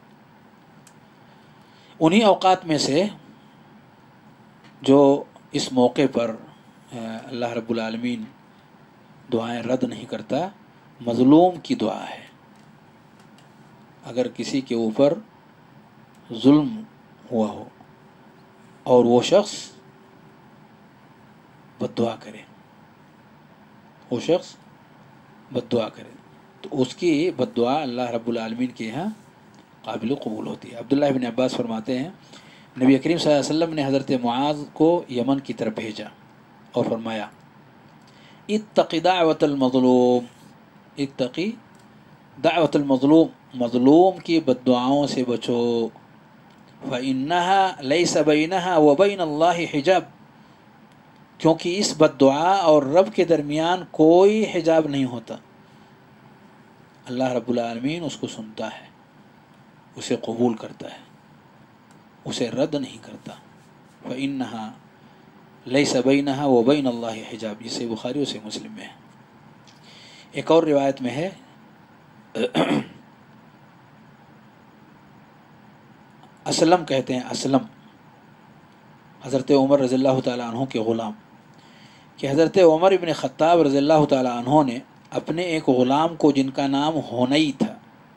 انہی اوقات میں سے جو اس موقع پر اللہ رب العالمین دعائیں رد نہیں کرتا، مظلوم کی دعا ہے. اگر کسی کے اوپر ظلم ہوا ہو اور وہ شخص بد دعا کرے وہ شخص بد دعا کرے تو اس کی بد دعا اللہ رب العالمین کے یہاں قابل قبول ہوتی ہے. عبداللہ بن عباس فرماتے ہیں نبی کریم صلی اللہ علیہ وسلم نے حضرت معاذ کو یمن کی طرف بھیجا اور فرمایا اتقی دعوت المظلوم اتقی دعوت المظلوم مظلوم کی بد دعاؤں سے بچو فإنها ليس بينها وبين الله حجاب کیونکہ اس بد دعا اور رب کے درمیان کوئی حجاب نہیں ہوتا. اللہ رب العالمین اس کو سنتا ہے، اسے قبول کرتا ہے، اسے رد نہیں کرتا. فإنها ليس بينها وبين الله حجاب، یہ صحیح بخاری اور صحیح مسلم میں ہے. ایک اور روایت میں ہے اسلم کہتے ہیں، اسلم حضرت عمر رضی اللہ تعالیٰ عنہ کے غلام، کہ حضرت عمر ابن خطاب رضی اللہ تعالیٰ عنہ نے اپنے ایک غلام کو جن کا نام ہونئی تھا،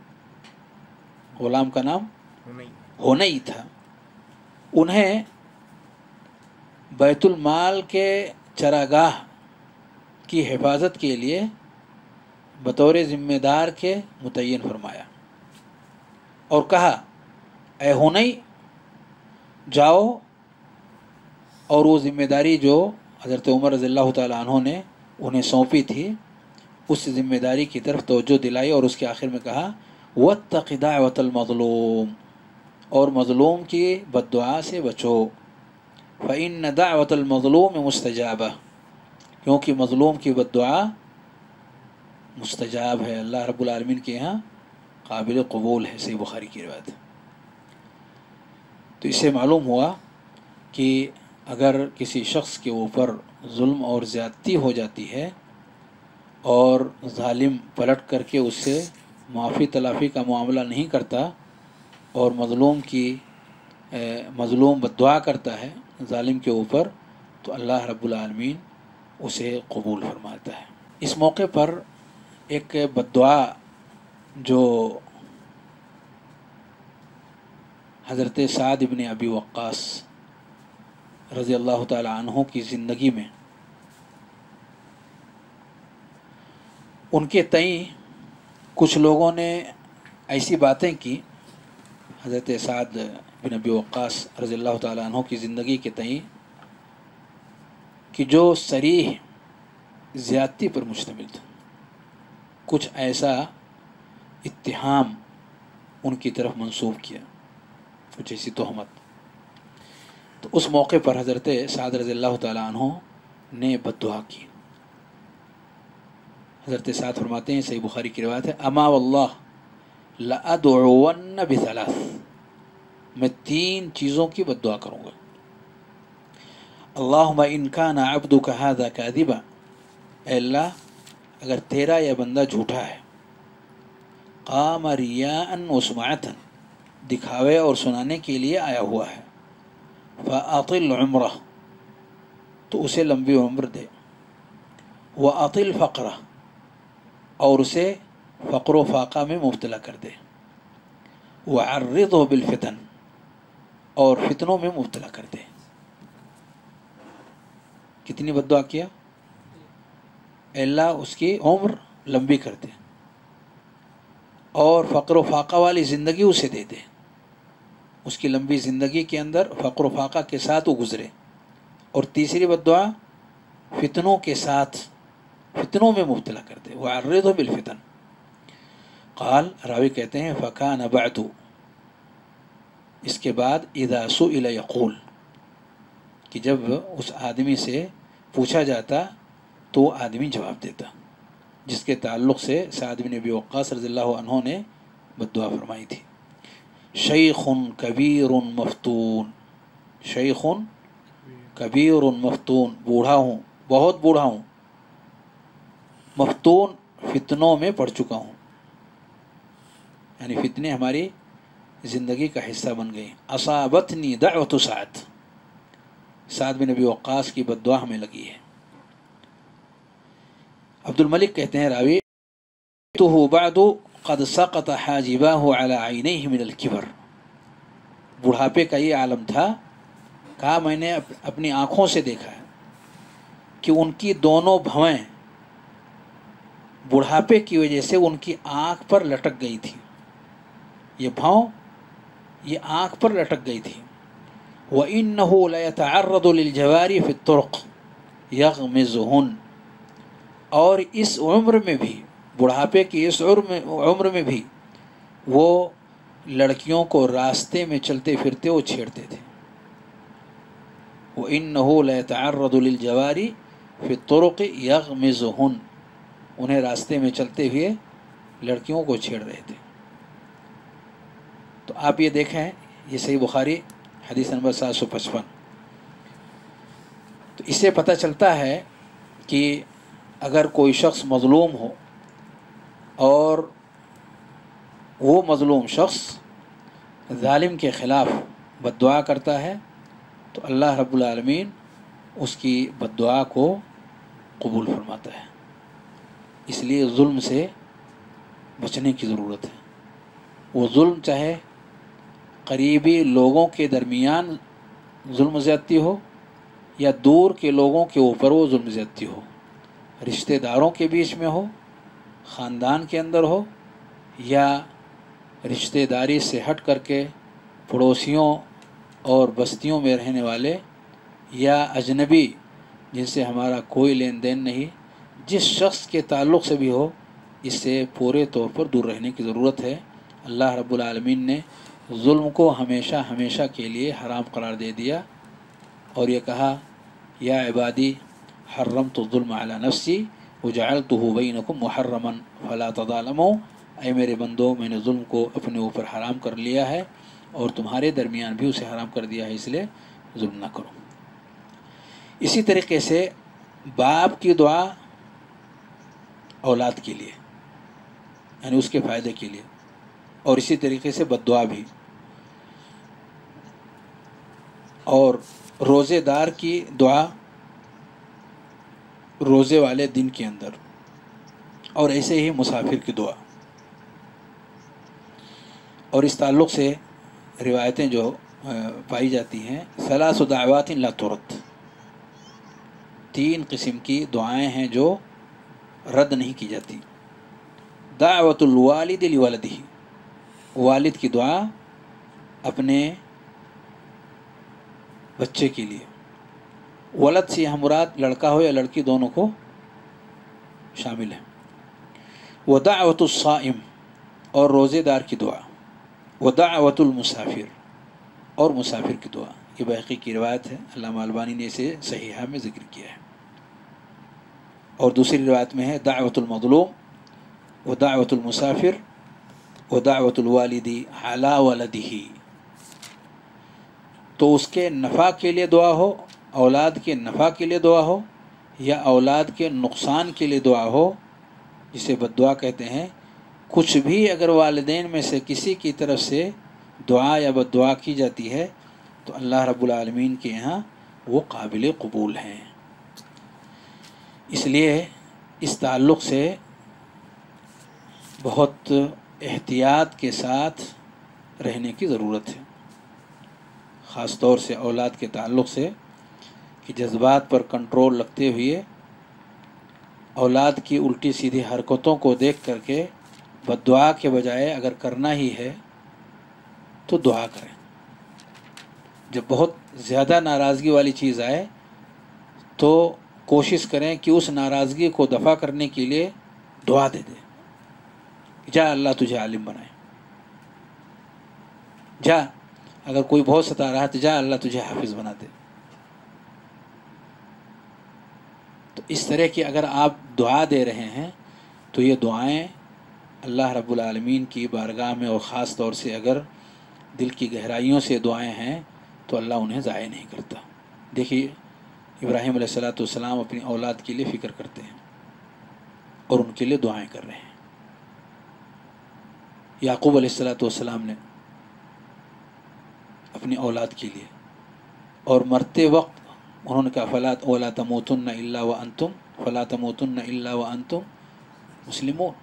غلام کا نام ہونئی تھا، انہیں بیت المال کے چراگاہ کی حفاظت کے لیے بطور ذمہ دار کے متعین فرمایا اور کہا اے ہونئی جاؤ، اور وہ ذمہ داری جو حضرت عمر رضی اللہ تعالیٰ عنہ نے انہیں سونپی تھی اس ذمہ داری کی طرف توجہ دلائی، اور اس کے آخر میں کہا واتق دعوت المظلوم، اور مظلوم کی بد دعا سے بچو. فإن دعوت المظلوم مستجابہ، کیونکہ مظلوم کی بد دعا مستجاب ہے، اللہ رب العالمین کے یہاں قابل قبول ہے. صحیح بخاری کی روایت. تو اس سے معلوم ہوا کہ اگر کسی شخص کے اوپر ظلم اور زیادتی ہو جاتی ہے اور ظالم پلٹ کر کے اس سے معافی تلافی کا معاملہ نہیں کرتا اور مظلوم کی مظلوم بد دعا کرتا ہے ظالم کے اوپر، تو اللہ رب العالمین اسے قبول فرماتا ہے. اس موقع پر ایک بد دعا جو حضرت سعد بن ابی وقاص رضی اللہ تعالی عنہ کی زندگی میں ان کے تئیں کچھ لوگوں نے ایسی باتیں کی حضرت سعد بن ابی وقاص رضی اللہ تعالی عنہ کی زندگی کے تئیں کہ جو صریح زیادتی پر مشتمل تھا. کچھ ایسا اتہام ان کی طرف منسوب کیا، کچھ ایسی تہمت. تو اس موقع پر حضرت سعد رضی اللہ تعالیٰ عنہ نے بد دعا کی. حضرت سعد فرماتے ہیں، صحیح بخاری کی روایت ہے، اما واللہ لأدعون بثلاث، میں تین چیزوں کی بد دعا کروں گا. اللہم ان کان عبدک ھذا کاذبا، اے اللہ اگر تیرا یہ بندہ جھوٹا ہے، قام ریاء وسمعۃ، دکھاوے اور سنانے کے لیے آیا ہوا ہے، فاطل عمرہ، تو اسے لمبی عمر دے، واطل فقرہ، اور اسے فقر و فاقہ میں مبتلا کر دے، وعرضہ بالفتن، اور فتنوں میں مبتلا کر دے. کتنی بد دعا کیا؟ اے اللہ اس کی عمر لمبی کر دے اور فقر و فاقہ والی زندگی اسے دے دے، اس کی لمبی زندگی کے اندر فقر و فاقہ کے ساتھ وہ گزرے، اور تیسری بد دعا فتنوں کے ساتھ فتنوں میں مبتلا کر دے، وعرضہ بالفتن۔ قال، راوی کہتے ہیں فکان بعد، اس کے بعد اذا سئل یقول، کہ جب اس آدمی سے پوچھا جاتا تو وہ آدمی جواب دیتا، جس کے تعلق سے سعد بن ابی وقاص رضی اللہ عنہ نے بد دعا فرمائی تھی۔ شیخ کبیر مفتون، شیخ کبیر مفتون، بوڑھا ہوں، بہت بوڑھا ہوں، مفتون، فتنوں میں پڑ چکا ہوں، یعنی فتنے ہماری زندگی کا حصہ بن گئی۔ اصابتنی دعوت سعد، سعد بن ابی وقاص کی بد دعا ہمیں لگی ہے۔ عبد الملک کہتے ہیں راوی، تو بعد قد سقط حاجباہ علی عینیہ من الکبر، بڑھاپے کا یہ عالم تھا، کہا میں نے اپنی آنکھوں سے دیکھا ہے کہ ان کی دونوں بھویں بڑھاپے کی وجہ سے ان کی آنکھ پر لٹک گئی تھی، یہ بھاؤں یہ آنکھ پر لٹک گئی تھی۔ وَإِنَّهُ لَيَتَعَرَّضُ لِلْجَوَارِ فِي الطُّرُقِ يَغْمِزُهُنَّ، اور اس عمر میں بھی، بڑھاپے کی اس عمر میں بھی وہ لڑکیوں کو راستے میں چلتے پھرتے وہ چھیڑتے تھے۔ وَإِنَّهُ لَيَتَعَرَّضُ لِلْجَوَارِ فِي الطُّرُقِ يَغْمِزُهُنَّ، انہیں راستے میں چلتے ہوئے لڑکیوں کو چھیڑ رہے تھے۔ تو آپ یہ دیکھیں، یہ صحیح بخاری حدیث نمبر سات سو پچپن۔ تو اس سے پتہ چلتا ہے کہ اگر کوئی شخص مظلوم ہو اور وہ مظلوم شخص ظالم کے خلاف بد دعا کرتا ہے تو اللہ رب العالمین اس کی بد دعا کو قبول فرماتا ہے۔ اس لیے ظلم سے بچنے کی ضرورت ہے۔ وہ ظلم چاہے قریبی لوگوں کے درمیان ظلم زیادتی ہو یا دور کے لوگوں کے اوپر وہ ظلم زیادتی ہو، رشتہ داروں کے بیچ میں ہو، خاندان کے اندر ہو، یا رشتہ داری سے ہٹ کر کے پڑوسیوں اور بستیوں میں رہنے والے یا اجنبی جن سے ہمارا کوئی لین دین نہیں، جس شخص کے تعلق سے بھی ہو، اس سے پورے طور پر دور رہنے کی ضرورت ہے۔ اللہ رب العالمین نے ظلم کو ہمیشہ ہمیشہ کے لیے حرام قرار دے دیا اور یہ کہا، یا عبادی حرمت الظلم علی نفسی وجعلتہ بینکم محرما فلا تظالموا، اے میرے بندو، میں نے ظلم کو اپنے اوپر حرام کر لیا ہے اور تمہارے درمیان بھی اسے حرام کر دیا ہے، اس لیے ظلم نہ کرو۔ اسی طریقے سے باپ کی دعا اولاد کے لیے، یعنی اس کے فائدے کے لیے، اور اسی طریقے سے بد دعا بھی، اور روزے دار کی دعا روزے والے دن کے اندر، اور ایسے ہی مسافر کی دعا۔ اور اس تعلق سے روایتیں جو پائی جاتی ہیں، ثلاث دعوات لا ترد، تین قسم کی دعائیں ہیں جو رد نہیں کی جاتی۔ دعوت الوالد لولدہ، والد کی دعا اپنے بچے کے لیے، ولد سے یہاں مراد لڑکا ہو یا لڑکی، دونوں کو شامل ہے۔ ودعوت الصائم، اور روزے دار کی دعا۔ ودعوت المسافر، اور مسافر کی دعا۔ یہ بحقی کی روایت ہے، علامہ البانی نے اسے صحیحہ میں ذکر کیا ہے۔ اور دوسری روایت میں ہے دعوت المظلوم ودعوت المسافر ودعوت الوالد علی ولدہ، تو اس کے نفع کے لیے دعا ہو، اولاد کے نفع کے لیے دعا ہو، یا اولاد کے نقصان کے لیے دعا ہو، جسے بد دعا کہتے ہیں۔ کچھ بھی اگر والدین میں سے کسی کی طرف سے دعا یا بد دعا کی جاتی ہے تو اللہ رب العالمین کے یہاں وہ قابل قبول ہیں۔ اس لیے اس تعلق سے بہت احتیاط کے ساتھ رہنے کی ضرورت ہے، خاص طور سے اولاد کے تعلق سے، کہ جذبات پر کنٹرول رکھتے ہوئے اولاد کی الٹی سیدھی حرکتوں کو دیکھ کر کے بد دعا کے بجائے اگر کرنا ہی ہے تو دعا کریں۔ جب بہت زیادہ ناراضگی والی چیز آئے تو کوشش کریں کہ اس ناراضگی کو دفع کرنے کے لیے دعا دے دیں، جا اللہ تجھے عالم بنائے، جا اگر کوئی بہت ستا رہا تو جا اللہ تجھے حافظ بنا دے۔ تو اس طرح کی اگر آپ دعا دے رہے ہیں تو یہ دعائیں اللہ رب العالمین کی بارگاہ میں، اور خاص طور سے اگر دل کی گہرائیوں سے دعائیں ہیں تو اللہ انہیں ضائع نہیں کرتا۔ دیکھیے ابراہیم علیہ الصلاۃ والسلام اپنی اولاد کے لیے فکر کرتے ہیں اور ان کے لیے دعائیں کر رہے ہیں۔ یعقوب علیہ الصلاۃ والسلام نے اپنی اولاد کے لیے، اور مرتے وقت انہوں نے کہا فلا ولا تموتن الا وانتم فلا تموتن الا وانتم مسلمون،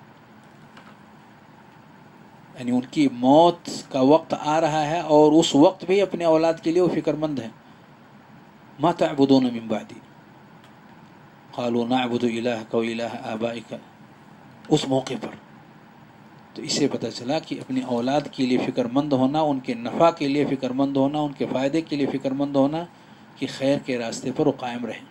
یعنی ان کی موت کا وقت آ رہا ہے اور اس وقت بھی اپنے اولاد کے لیے وہ فکر مند ہیں۔ ما تعبدون من بعدی قالوا نعبد الہک و الہ آبائک، اس موقع پر تو اس سے پتہ چلا کہ اپنی اولاد کے لیے فکر مند ہونا، ان کے نفع کے لیے فکر مند ہونا، ان کے فائدے کے لیے فکر مند ہونا کہ خیر کے راستے پر وہ قائم رہیں۔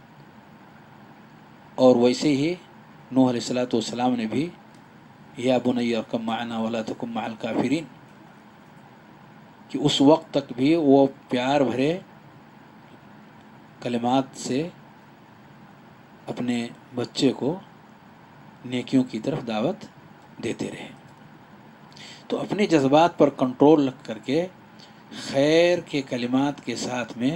اور ویسے ہی نوح علیہ الصلاۃ والسلام نے بھی یا بنی ارکب معنا ولا تکن مع الکافرین، کہ اس وقت تک بھی وہ پیار بھرے کلمات سے اپنے بچے کو نیکیوں کی طرف دعوت دیتے رہے۔ تو اپنے جذبات پر کنٹرول رکھ کر کے خیر کے کلمات کے ساتھ میں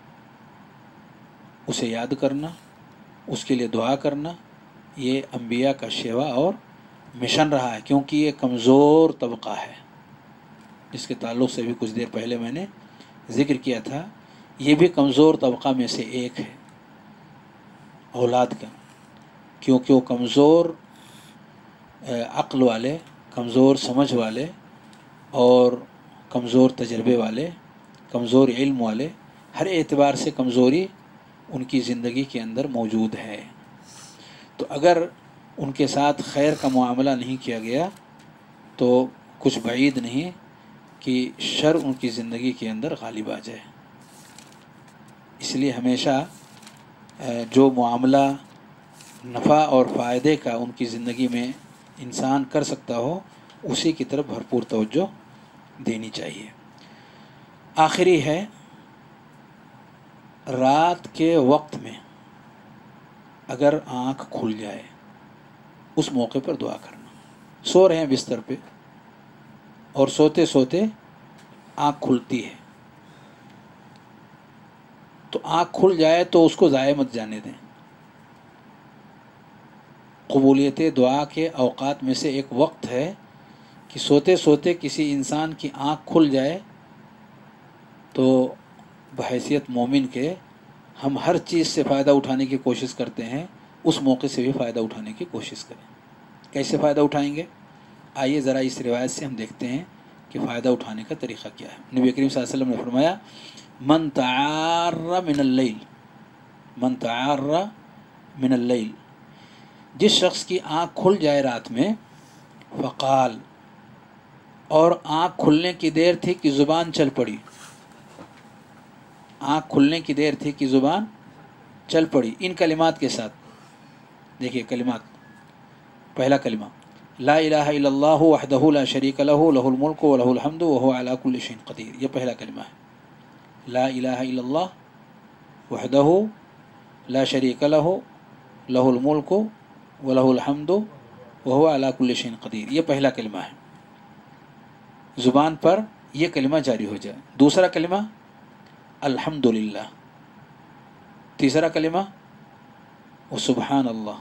اسے یاد کرنا، اس کے لیے دعا کرنا، یہ انبیاء کا شیوا اور مشن رہا ہے، کیونکہ یہ کمزور طبقہ ہے جس کے تعلق سے بھی کچھ دیر پہلے میں نے ذکر کیا تھا۔ یہ بھی کمزور طبقہ میں سے ایک ہے اولاد کا، کیونکہ وہ کمزور عقل والے، کمزور سمجھ والے اور کمزور تجربے والے، کمزور علم والے، ہر اعتبار سے کمزوری ان کی زندگی کے اندر موجود ہے۔ تو اگر ان کے ساتھ خیر کا معاملہ نہیں کیا گیا تو کچھ بعید نہیں کہ شر ان کی زندگی کے اندر غالب آ جائے۔ اس لیے ہمیشہ جو معاملہ نفع اور فائدے کا ان کی زندگی میں انسان کر سکتا ہو اسی کی طرف بھرپور توجہ دینی چاہیے۔ آخری ہے رات کے وقت میں اگر آنکھ کھل جائے اس موقع پر دعا کرنا۔ سو رہے ہیں بستر پہ اور سوتے سوتے آنکھ کھلتی ہے تو آنکھ کھل جائے تو اس کو ضائع مت جانے دیں۔ قبولیت دعا کے اوقات میں سے ایک وقت ہے کہ سوتے سوتے کسی انسان کی آنکھ کھل جائے تو بحیثیت مومن کے ہم ہر چیز سے فائدہ اٹھانے کی کوشش کرتے ہیں، اس موقع سے بھی فائدہ اٹھانے کی کوشش کریں۔ کیسے فائدہ اٹھائیں گے؟ آئیے ذرا اس روایت سے ہم دیکھتے ہیں کہ فائدہ اٹھانے کا طریقہ کیا ہے۔ نبی کریم صلی اللہ علیہ وسلم نے فرمایا من تعار من اللیل من تعار من اللیل، جس شخص کی آنکھ کھل جائے رات میں، فقال، اور آنکھ کھلنے کی دیر تھی کہ زبان چل پڑی، آنکھ کھلنے کی دیر تھی کہ زبان چل پڑی، ان کلمات کے ساتھ۔ دیکھیے کلمات، پہلا کلمہ لا الہ الا اللہ وحدہ لا شریک لہ لہ الملک ولہ الحمد وہو علی کل شیء قدیر، یہ پہلا کلمہ ہے۔ لا الہ الا اللہ وحدہ لا شریک لہ لہ الملک ولہ الحمد وہو علی کل شیء قدیر، یہ پہلا کلمہ ہے۔ زبان پر یہ کلمہ جاری ہو جائے۔ دوسرا کلمہ الحمدللہ، تیسرا کلمہ وسبحان اللہ،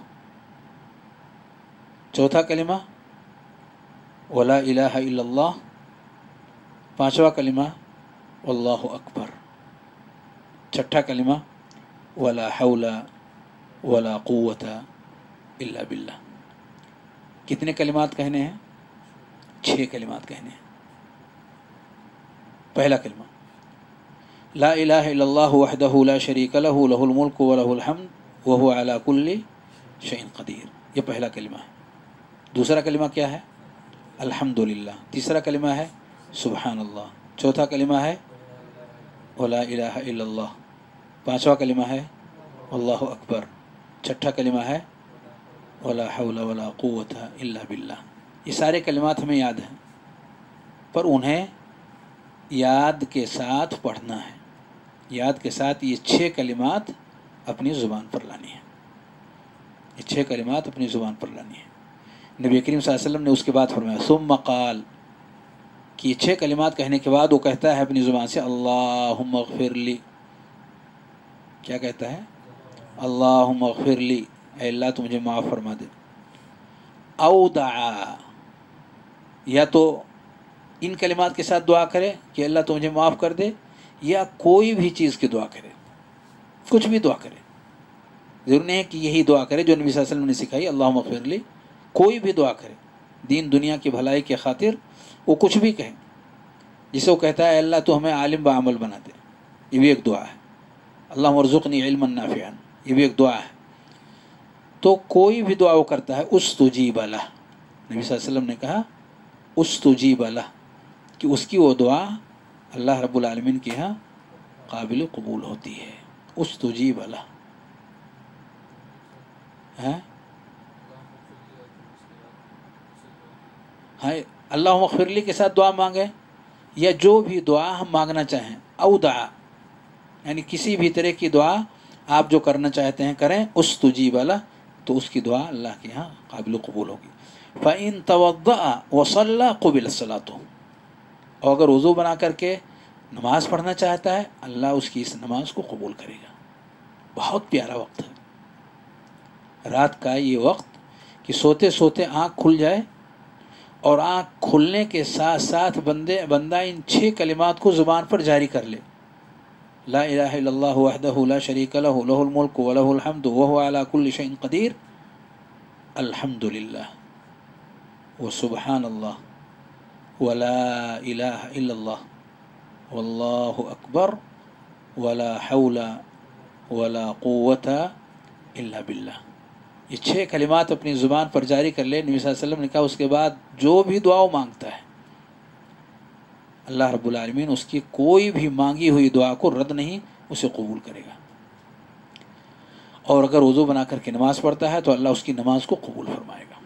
چوتھا کلمہ ولا الہ الا اللہ، پانچواں کلمہ واللہ اکبر، چھٹا کلمہ ولا حول ولا قوت الا باللہ۔ کتنے کلمات کہنے ہیں؟ چھ کلمات کہنے ہیں۔ پہلا کلمہ لا الہ الا اللہ وحدہ لا شریک لہ لہ الملک ولہ الحمد وہو علی کل شیء قدیر، یہ پہلا کلمہ ہے۔ دوسرا کلمہ کیا ہے؟ الحمدللہ۔ تیسرا کلمہ ہے سبحان اللہ۔ چوتھا کلمہ ہے ولا الہ الا اللہ۔ پانچواں کلمہ ہے अल्लाहु अकबर। छठा कलिमा है वला हौला वला कुव्वता इल्ला बिल्लाह। ये सारे कलिमात हमें याद हैं, पर उन्हें याद के साथ पढ़ना है। याद के साथ ये छः कलिमात अपनी ज़ुबान पर लानी है। ये छः कलिमात अपनी ज़ुबान पर लानी है। नबी करीम सल्लल्लाहु अलैहि वसल्लम ने उसके बाद फरमाया सुम्मा क़ाल, कि ये छः कलिमात कहने के बाद वो कहता है अपनी ज़ुबान से अल्लाहुम्मा अग़फ़िरली। क्या कहता है? अल्लाहुम्मा अग़फ़िरली, ऐ अल्लाह तू मुझे माफ़ फरमा दे। औ दआ, या तो इन कलिमात के साथ दुआ करे कि अल्लाह तू मुझे माफ़ कर दे, या कोई भी चीज़ की दुआ करे, कुछ भी दुआ करे। ज़रूरी नहीं है कि यही दुआ करे जो नबी सल्लल्लाहु अलैहि वसल्लम ने सिखाई अल्लाहुम्मा अग़फ़िरली। कोई भी दुआ करे दीन दुनिया की भलाई के खातिर, वो कुछ भी कहे। जिसे वो कहता है अल्लाह तो हमें आलिम बाअमल बना दे, ये भी एक दुआ है। अल्लाहुम्मा अर्ज़ुक़नी इल्मन नाफ़िअन, ये भी एक दुआ है। तो कोई भी दुआ वो करता है उस्तुजीब लह, नबी सल्लल्लाहु अलैहि वसल्लम ने कहा उस्तुजीब लह, कि उसकी वो दुआ अल्लाह रब्बुल आलमीन के यहाँ काबिल कबूल होती है। उस्तुजीब लह है। हाँ, अल्लाहुम्मा अग़फ़िरली के साथ दुआ मांगे, या जो भी दुआ हम मांगना चाहें। औ दुआ यानी किसी भी तरह की दुआ आप जो करना चाहते हैं करें। उस्तुजीब लह, तो उसकी दुआ अल्लाह के यहाँ काबिल कबूल होगी। फ़इन तवद्दअ व सल्ला क़ुबिल सलातुहु, और अगर वज़ू बना करके नमाज़ पढ़ना चाहता है, अल्लाह उसकी इस नमाज को कबूल करेगा। बहुत प्यारा वक्त है रात का ये वक्त, कि सोते सोते आँख खुल जाए, और आँख खुलने के साथ साथ बंदे बंदा इन छः कलिमात को ज़ुबान पर जारी कर ले। ला इलाहा इल्लल्लाहु वहदहु ला शरीका लहु लहुल मुल्कु व लहुल हम्दु व हुवा अला कुल्लि शैइन क़दीर, अल्हम्दुलिल्लाह व सुब्हानल्लाह व ला इलाहा इल्लल्लाह वल्लाहु अकबर व ला हौला व ला कुव्वता इल्ला बिल्लाह। ये छः कलिमात अपनी ज़ुबान पर जारी कर ले। नबी सल्लल्लाहु अलैहि वसल्लम ने कहा उसके बाद जो भी दुआ मांगता है, अल्लाह रब्बुल आलमीन उसकी कोई भी मांगी हुई दुआ को रद्द नहीं, उसे कबूल करेगा। और अगर वज़ू बना करके नमाज़ पढ़ता है तो अल्लाह उसकी नमाज को कबूल फरमाएगा।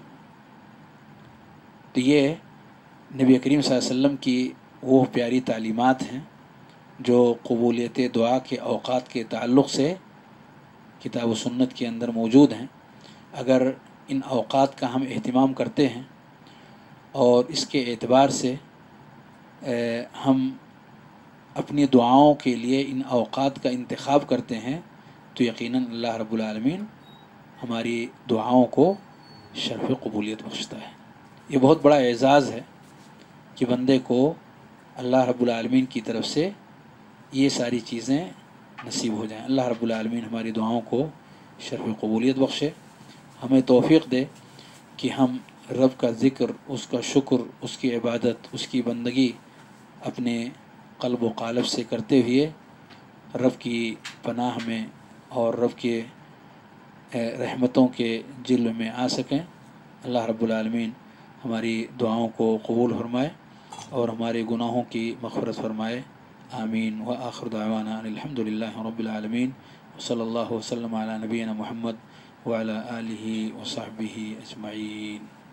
तो ये नबी करीम सल्लल्लाहु अलैहि वसल्लम की वो प्यारी तालीमात हैं जो कबूलियत दुआ के औक़ात के ताल्लुक़ से किताब व सुन्नत के अंदर मौजूद हैं। अगर इन औक़ात का हम एहतिमाम करते हैं और इसके एतबार से ए, हम अपनी दुआओं के लिए इन औक़ात का इंतख़ाब करते हैं, तो यकीनन अल्लाह रब्बुल आलमीन हमारी दुआओं को शरफ़ क़बूलियत बख्शता है। ये बहुत बड़ा एज़ाज़ है कि बंदे को अल्लाह रब्बुल आलमीन की तरफ से ये सारी चीज़ें नसीब हो जाएं। अल्लाह रब्बुल आलमीन हमारी दुआओं को शरफ़ क़बूलियत बख्शे, हमें तौफ़ीक़ दे कि हम रब का ज़िक्र, उसका शुक्र, उसकी इबादत, उसकी बंदगी अपने क़ल्ब व क़ालिब से करते हुए रब की पनाह में और रब के रहमतों के जिल्ल में आ सकें। अल्लाह रब्बुल आलमीन हमारी दुआओं को कबूल फरमाए और हमारे गुनाहों की मग़फ़िरत फरमाए। आमीन। व आखिर दावाना अनिल हम्दुलिल्लाहि रब्बिल आलमीन व सल्लल्लाहु वसल्लम अला नबीना मुहम्मद व अला आलिहि व सहबिहि अजमईन।